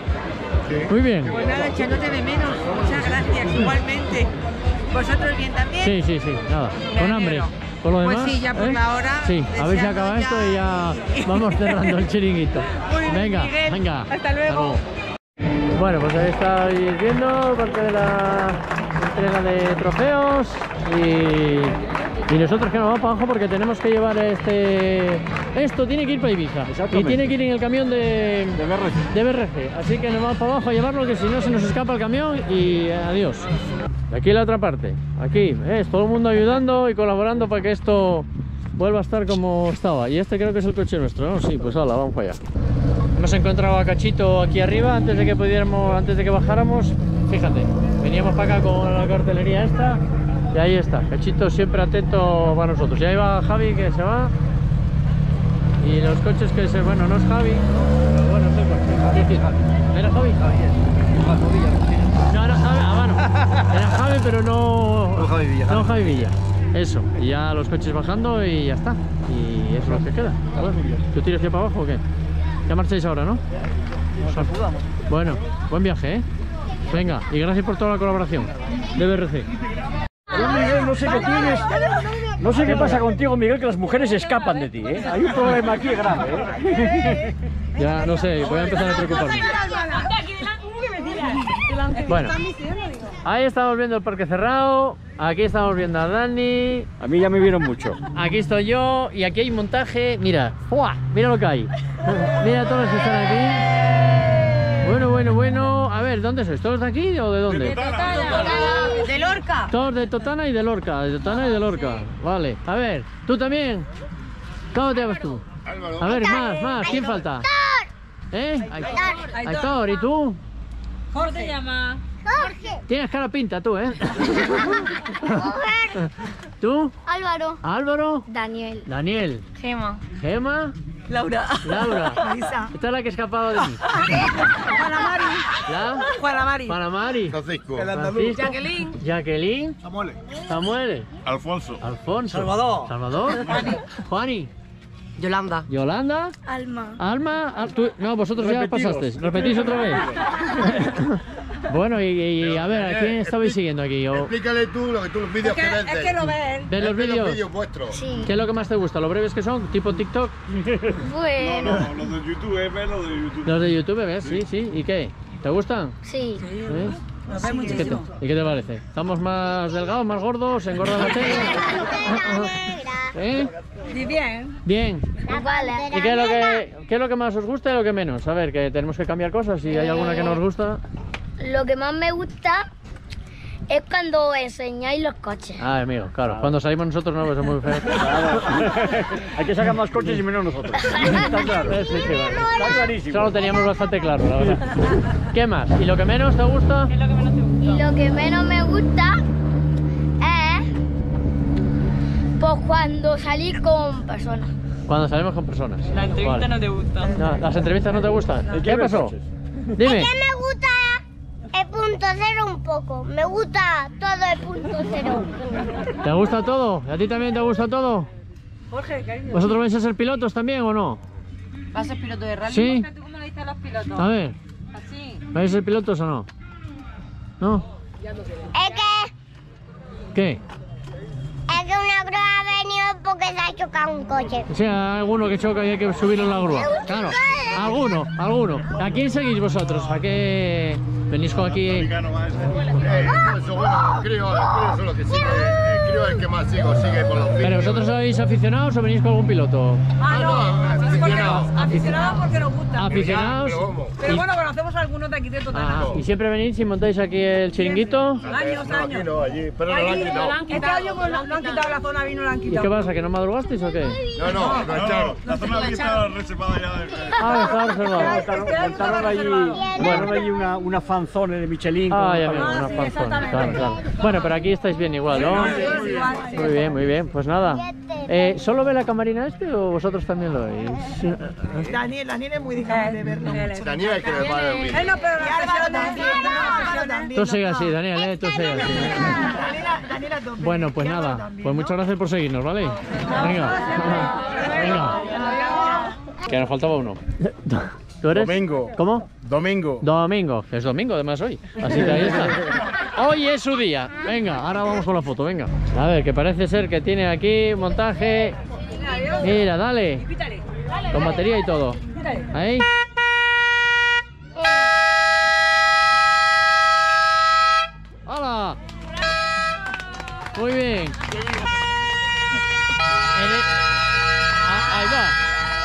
Muy bien. Pues nada, echándote de menos. Muchas gracias, igualmente. ¿Vosotros bien también? Sí, sí, sí, nada. Me Con hambre. alegro. Por lo Pues demás, sí, ya por ¿eh? la hora, Sí, a ver si deseando acaba ya- esto y ya vamos cerrando el chiringuito. Muy bien, Venga, Miguel. venga. Hasta luego. Bueno, pues ahí estáis viendo parte de la entrega de trofeos y, y nosotros que nos vamos para abajo porque tenemos que llevar este... Esto tiene que ir para Ibiza y Exactamente. tiene que ir en el camión de, De B R C. de B R G, así que nos vamos para abajo a llevarlo que si no se nos escapa el camión y adiós. Y aquí la otra parte, aquí, es todo el mundo ayudando y colaborando para que esto vuelva a estar como estaba. Y este creo que es el coche nuestro, ¿no? Sí, pues hala, vamos para allá. Hemos encontrado a Cachito aquí arriba antes de que pudiéramos, antes de que bajáramos. Fíjate, veníamos para acá con la cartelería esta y ahí está, Cachito siempre atento para nosotros. Y ahí va Javi que se va y los coches que se, bueno, no es Javi, pero bueno, es el coche. Sí, sí, Javi. ¿Era Javi? No, era Javi, ah, bueno, era Javi pero no, No Javi Villa. no Javi Villa. Eso, y ya los coches bajando y ya está. Y eso es lo que queda. Bueno, ¿tú tiras ya para abajo o qué? Ya marcháis ahora, ¿no? Bueno, buen viaje, ¿eh? Venga, y gracias por toda la colaboración de B R C. Miguel, no sé qué tienes. No sé qué pasa contigo, Miguel, que las mujeres escapan de ti, ¿eh? Hay un problema aquí grave, ¿eh? Ya, no sé, voy a empezar a preocuparme. Bueno, ahí estamos viendo el parque cerrado. Aquí estamos viendo a Dani. A mí ya me vieron mucho. Aquí estoy yo y aquí hay un montaje. Mira, ¡fua! Mira lo que hay. Mira todos los que están aquí. Bueno, bueno, bueno. A ver, ¿dónde sois? ¿Todos de aquí o de dónde? De Lorca. Todos de Totana y de Lorca. De Totana y de Lorca. Vale. A ver, ¿tú también? ¿Cómo te llamas tú? A ver, más, más. ¿Quién falta? ¿Eh? Aitor. Aitor, ¿y tú? ¿Cómo te llamas? Jorge. Tienes cara pinta tú, ¿eh? ¿Tú? Álvaro. Álvaro. Daniel. Daniel. Gema. Gema. Laura. Laura. Lisa. Esta es la que escapaba de mí. Juana Mari. ¿La? Juana Mari. Juana Mari. Francisco. Francisco. Jacqueline. Jacqueline. Samuel. Samuel. Alfonso. Alfonso. Salvador. Salvador. Juani. Yolanda. Yolanda. Alma. Alma. Al- tú- No, vosotros Repetidos. ya pasasteis. ¿Repetís otra vez? Bueno, y, y a ver, ¿a quién estabais siguiendo aquí? Yo- Explícale tú lo que tú los vídeos Es que, que ves. es de- que lo ven. ¿Ves los ves vídeos? los vídeos vuestros. Sí. ¿Qué es lo que más te gusta? ¿Los breves que son? ¿Tipo TikTok? Bueno. los de YouTube, eh, ve los de YouTube. Los de YouTube, ¿ves? Sí, sí. ¿Y qué? ¿Te gustan? Sí. ¿Eh? Nos ven ¿Y qué, te, muchísimo. ¿Y qué te parece? ¿Estamos más delgados, más gordos? ¿Engorda la tele? ¿Eh? Y bien. Bien. Vale. ¿Y qué es, lo que, qué es lo que más os gusta y lo que menos? A ver, que tenemos que cambiar cosas. Si hay alguna que no os gusta... Lo que más me gusta es cuando enseñáis los coches. Ah, amigo, claro. Cuando salimos nosotros no, pues es muy feo. Hay que sacar más coches y menos nosotros. Está claro. Sí, sí, vale. Está clarísimo. Eso lo teníamos bastante claro, la verdad. ¿Qué más? ¿Y lo que menos te gusta? ¿Qué es lo que menos te gusta? Y lo que menos me gusta es pues cuando salir con personas. Cuando salimos con personas. La entrevista Vale. no te gusta. No, ¿las entrevistas no te gustan? ¿Qué ves pasó? coches? Dime. Es que me gusta el punto cero un poco. Me gusta todo el punto cero. ¿Te gusta todo? ¿Y a ti también te gusta todo? Jorge, cariño. ¿Vosotros vais a ser pilotos también o no? ¿Vas a ser piloto de rally? Sí. Jorge, ¿tú cómo le dices a los pilotos? A ver, Así. ¿vais a ser pilotos o no? ¿No? Es que, ¿Qué? es que una grúa ha venido porque se ha chocado un coche. O sea, alguno que choca y hay que subirlo en la grúa. Claro, alguno, alguno. ¿A quién seguís vosotros? ¿A qué venís con aquí? Eh, eso, bueno, el crío, el crío es lo que sigue. El crío es el que más sigo, sigue por los vídeos. ¿Pero vosotros sois aficionados o venís con algún piloto? Ah, no. aficionados. Aficionados porque nos gusta. ¿Aficionados? Pero vamos. Pero Y- bueno, conocemos a algunos de aquí de Totana. Ah, ¿y siempre venís y montáis aquí el chiringuito? Años, No, aquí años. no, allí, pero no lo han Allí quitado. Este año pues, lo, lo han quitado la zona vino, lo han ¿Y quitado. qué pasa? ¿Que no madrugasteis o qué? No, no, lo echaron. La zona aquí está reservada ya. de- Ah, está reservado. Montaron, montaron allí, montaron allí una, una fanzone de Michelin. con- Ah, ya veo, Ah, una sí, panzona. exactamente. Claro, claro. Bueno, pero aquí estáis bien igual, ¿no? Sí, es igual, sí. Muy bien, muy bien. Pues nada. Eh, ¿Solo ve la camarina este o vosotros también lo veis? Daniel, Daniel es muy difícil de verlo. Daniel es que me va el vídeo. Eh, no, pero la Álvaro también. Álvaro también. Tú sigue así, Daniel, ¿eh? Tú sigue así. Daniela, Daniela también. Bueno, pues nada. Pues muchas gracias por seguirnos, ¿vale? Venga. Venga. Que nos faltaba uno. ¿Tú eres? Domingo. ¿Cómo? Domingo. Domingo. Es domingo además hoy. Así que ahí está. Hoy es su día. Venga, ahora vamos con la foto, venga. A ver, que parece ser que tiene aquí montaje. Mira, dale. Pítale. Con batería y todo. Ahí. ¡Hala! Muy bien. En el- Ah, ahí va.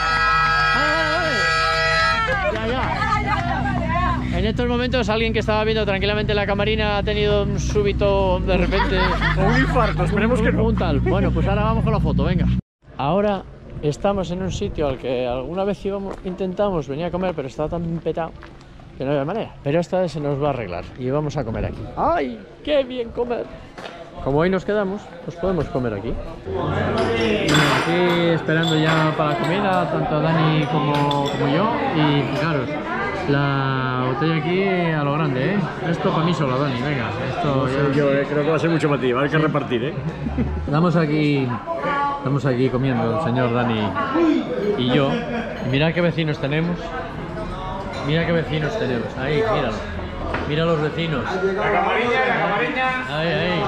Vale, vale, vale. Ya, ya. En estos momentos alguien que estaba viendo tranquilamente la camarina ha tenido un súbito de repente. O un infarto, esperemos que no. Un tal. Bueno, pues ahora vamos con la foto, venga. Ahora estamos en un sitio al que alguna vez íbamos, intentamos venir a comer, pero estaba tan petado que no había manera. Pero esta vez se nos va a arreglar y vamos a comer aquí. ¡Ay, qué bien comer! Como hoy nos quedamos, pues podemos comer aquí. Y aquí esperando ya para la comida, tanto Dani como, como yo. Y fijaros, la botella aquí a lo grande, ¿eh? Esto para mí solo, Dani, venga. Esto ya... Yo eh, creo que va a ser mucho para ti, va a haber que repartir, ¿eh? Estamos aquí, estamos aquí comiendo el señor Dani y yo. Y mirad qué vecinos tenemos. Mira qué vecinos tenemos. Ahí, míralo. Mira los vecinos. La camarilla, la camarilla. Ahí, ahí.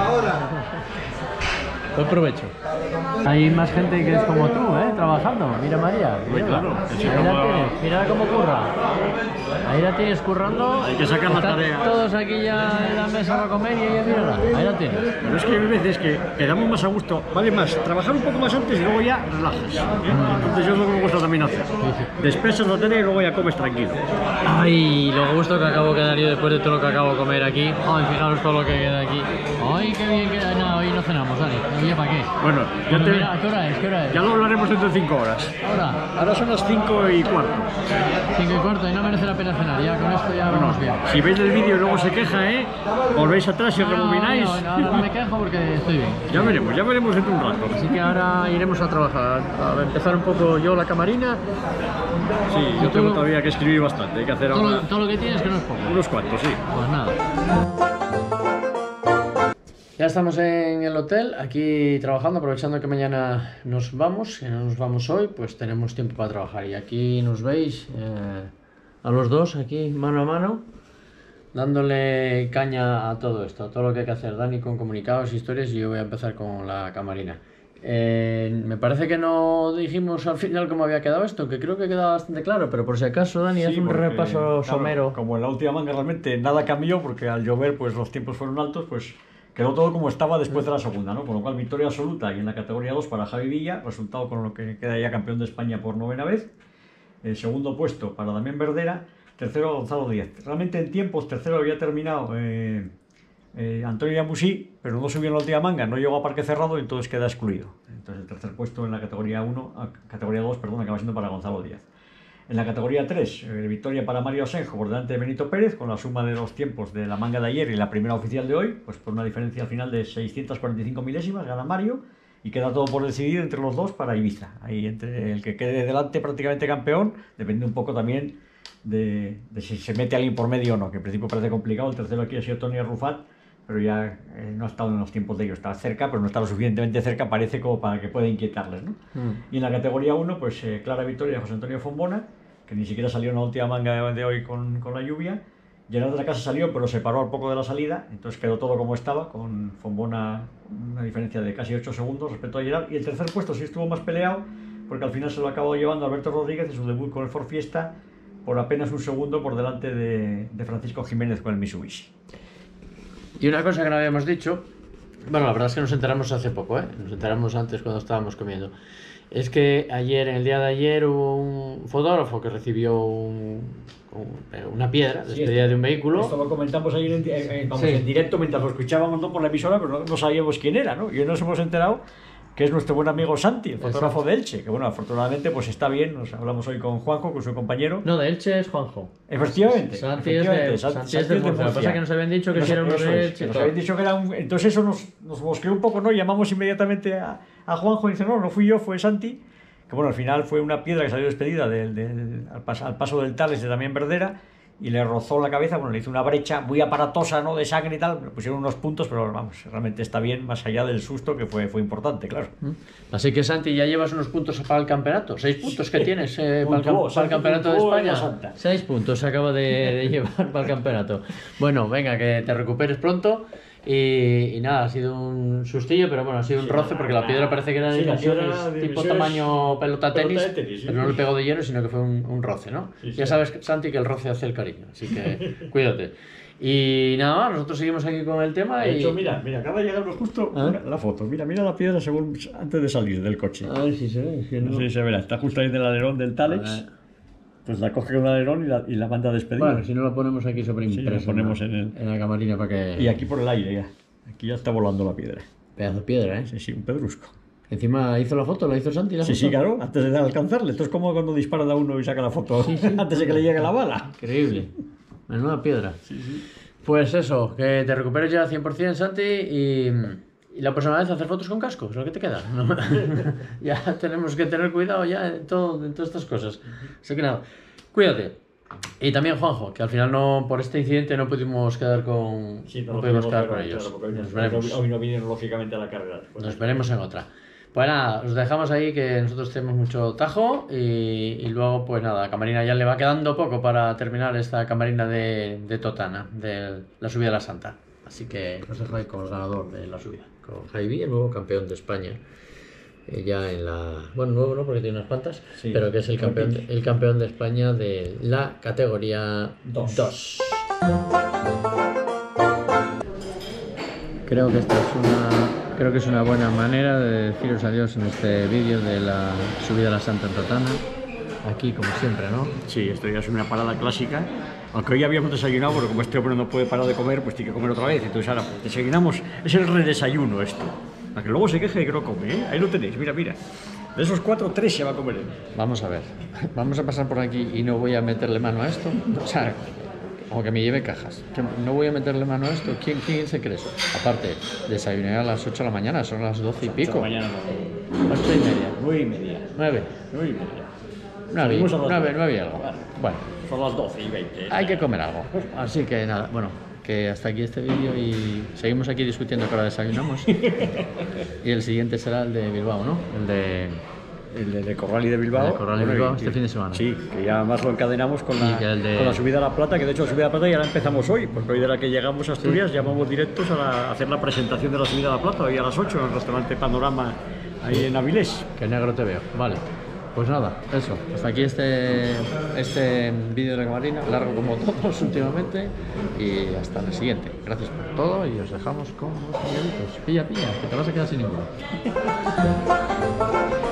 Buen provecho. Hay más gente que es como tú, ¿eh? Trabajando. Mira María. Muy mírala. claro. Sí, Ahí la como- tienes. Mira cómo curra. Ahí la tienes currando. Hay que sacar la Están tarea. todos aquí ya en la mesa para comer y ella mírala. Ahí la tienes. Pero es que hay veces que quedamos más a gusto, vale más trabajar un poco más antes y luego ya relajas. ¿eh? Entonces yo es lo que me gusta también hacer. Despesas la tele y luego ya comes tranquilo. Ay, lo gusto que acabo de quedar yo después de todo lo que acabo de comer aquí. Ay, fijaros todo lo que queda aquí. Hoy qué bien queda. No, hoy no cenamos, Dani. Oye, ¿para qué? Bueno, ya Bueno, te... mira, ¿qué hora es? ¿Qué hora es? Ya lo hablaremos dentro de cinco horas. ¿Ahora? Ahora son las cinco y cuarto. cinco y cuarto y no merece la pena cenar. Ya con esto ya Bueno, vamos bien. si veis el vídeo y luego se queja, ¿eh? Volvéis atrás y No, no, rebobináis. No, no, no me quejo porque estoy bien. Ya veremos, ya veremos dentro de un rato. Así que ahora iremos a trabajar. A empezar un poco yo la camarina. Sí, yo ¿Y tengo tú? todavía que escribir bastante. Hay que hacer Todo, ahora... lo- todo lo que tienes que no es poco. Unos cuantos, sí. Pues nada. Ya estamos en el hotel, aquí trabajando, aprovechando que mañana nos vamos, que no nos vamos hoy, pues tenemos tiempo para trabajar. Y aquí nos veis eh, a los dos, aquí mano a mano, dándole caña a todo esto, a todo lo que hay que hacer. Dani con comunicados, historias, y yo voy a empezar con la camarina. Eh, me parece que no dijimos al final cómo había quedado esto, que creo que quedaba bastante claro, pero por si acaso, Dani, haz un porque, repaso claro, somero. Como en la última manga realmente nada cambió, porque al llover pues los tiempos fueron altos, pues quedó todo como estaba después de la segunda, ¿no? Con lo cual victoria absoluta y en la categoría dos para Javi Villa, resultado con lo que queda ya campeón de España por novena vez. El segundo puesto para Damián Verdera, tercero Gonzalo Díaz. Realmente en tiempos tercero había terminado eh, eh, Antonio Yambusí, pero no subió en la última manga, no llegó a parque cerrado y entonces queda excluido. Entonces el tercer puesto en la categoría uno, categoría dos, perdón, acaba siendo para Gonzalo Díaz. En la categoría tres, eh, victoria para Mario Asenjo por delante de Benito Pérez, con la suma de los tiempos de la manga de ayer y la primera oficial de hoy, pues por una diferencia al final de seiscientas cuarenta y cinco milésimas, gana Mario y queda todo por decidir entre los dos para Ibiza. Ahí entre el que quede delante prácticamente campeón, depende un poco también de, de si se mete alguien por medio o no, que en principio parece complicado. El tercero aquí ha sido Tony Arrufat, pero ya eh, no ha estado en los tiempos de ellos, está cerca, pero no está lo suficientemente cerca, parece como para que pueda inquietarles, ¿no? Mm. Y en la categoría uno, pues eh, clara victoria de José Antonio Fombona, que ni siquiera salió en la última manga de hoy con, con la lluvia. Gerard de la Casa salió, pero se paró al poco de la salida, entonces quedó todo como estaba, con Fombona una diferencia de casi ocho segundos respecto a Gerard. Y el tercer puesto sí estuvo más peleado, porque al final se lo acabó llevando Alberto Rodríguez en su debut con el Ford Fiesta, por apenas un segundo por delante de, de Francisco Jiménez con el Mitsubishi. Y una cosa que no habíamos dicho, bueno, la verdad es que nos enteramos hace poco, ¿eh? Nos enteramos antes cuando estábamos comiendo. Es que ayer, en el día de ayer, hubo un fotógrafo que recibió un, un, una piedra despedida sí, de un vehículo. Esto lo comentamos ayer en, en, vamos, sí. en directo mientras lo escuchábamos, no por la emisora, pero no, no sabíamos quién era, ¿no? Y hoy nos hemos enterado que es nuestro buen amigo Santi, el fotógrafo Exacto. de Elche, que bueno, afortunadamente pues está bien, nos hablamos hoy con Juanjo, con su compañero. No, de Elche es Juanjo. Efectivamente. Santi efectivamente, es de, Santi es de Murcia. Lo que pasa es que nos habían dicho que nos, si era uno de Elche. Nos habían dicho que era un... Entonces eso nos, nos mosqueó un poco, ¿no? Llamamos inmediatamente a, a Juanjo y dice, no, no fui yo, fue Santi. Que bueno, al final fue una piedra que salió despedida del, del, al, pas, al paso del Tales de Damián Verdera y le rozó la cabeza, bueno, le hizo una brecha muy aparatosa, ¿no?, de sangre y tal, le pusieron unos puntos, pero vamos, realmente está bien, más allá del susto, que fue, fue importante, claro. Así que, Santi, ya llevas unos puntos para el campeonato, seis puntos que tienes eh, para, el, para el campeonato de España, seis puntos se acaba de, de llevar para el campeonato. Bueno, venga, que te recuperes pronto. Y, y nada, ha sido un sustillo, pero bueno, ha sido un sí, roce porque la piedra parece que era de sí, dimensiones tipo tamaño pelota tenis, pelota tenis sí, pero no le pegó de lleno, sino que fue un, un roce, ¿no? Sí, ya sí. sabes, Santi, que el roce hace el cariño, así que cuídate. Y nada más, nosotros seguimos aquí con el tema. De y... hecho, mira, mira, acaba de llegarnos justo una, la foto. Mira, mira la piedra según antes de salir del coche. A ver si se ve. Si no... Sí, se verá, está justo ahí del alerón del Talex. Pues la coge con un alerón y la, y la manda a despedir. Bueno, si no la ponemos aquí sobre impresa. Sí, la ponemos en, el... en la camarina para que... Y aquí por el aire ya. Aquí ya está volando la piedra. Pedazo de piedra, ¿eh? Sí, sí, un pedrusco. Encima hizo la foto, la hizo Santi. La sí, foto. sí, claro, antes de alcanzarle. Esto es como cuando disparan a uno y saca la foto sí, sí. antes de que le llegue la bala. Increíble. Menuda piedra. Sí, sí. Pues eso, que te recuperes ya cien por cien, Santi, y, y la próxima vez hacer fotos con casco, es lo que te queda. ¿No? Ya tenemos que tener cuidado ya en, todo, en todas estas cosas. Así que nada, cuídate. Y también Juanjo, que al final no por este incidente no pudimos quedar con, sí, no no pudimos quedar con ellos. Claro, hoy, nos veremos. Hoy no vienen lógicamente a la carrera. Pues nos veremos en otra. Pues nada, os dejamos ahí que nosotros tenemos mucho tajo y, y luego pues nada, a Camarina ya le va quedando poco para terminar esta camarina de, de Totana, de la subida de la Santa. Así que os dejo ahí con el ganador de la subida, con Javi, el nuevo campeón de España. Eh, ya en la... Bueno, nuevo no, porque tiene unas cuantas, sí, pero que es el campeón, de, el campeón de España de la categoría dos. Creo que esta es una... Creo que es una buena manera de deciros adiós en este vídeo de la subida a la Santa en Totana. Aquí, como siempre, ¿no? Sí, esto ya es una parada clásica. Aunque hoy habíamos desayunado, porque como este hombre no puede parar de comer, pues tiene que comer otra vez. Entonces ahora desayunamos, es el redesayuno esto. Para que luego se queje de que no come, ¿eh? Ahí lo tenéis, mira, mira. De esos cuatro, tres se va a comer él. Vamos a ver, vamos a pasar por aquí y no voy a meterle mano a esto. O sea, como que me lleve cajas. No voy a meterle mano a esto. ¿Quién, quién se cree eso? Aparte, desayuné a las ocho de la mañana, son las doce y pico. ocho de la mañana no. ocho y media. nueve y media. nueve. nueve y media. nueve, nueve, nueve y algo. Bueno, son las doce y veinte. Hay que comer algo. Así que nada, bueno, que hasta aquí este vídeo y seguimos aquí discutiendo que ahora desayunamos. Y el siguiente será el de Bilbao, ¿no? El de... El de, de Corral y de Bilbao. El de Corral y bueno, Bilbao y, este fin de semana. Sí, que ya más lo encadenamos con la, de... con la subida a La Plata, que de hecho la subida a La Plata ya la empezamos hoy, porque hoy de la que llegamos a Asturias sí. Ya vamos directos a, la, a hacer la presentación de la subida a La Plata, hoy a las ocho en el restaurante Panorama, ahí en Avilés. Que negro te veo, vale. Pues nada, eso, hasta aquí este, este vídeo de la camarina, largo como todos últimamente, y hasta el siguiente. Gracias por todo y os dejamos con los miguelitos. Pilla, pilla, que te vas a quedar sin ninguno.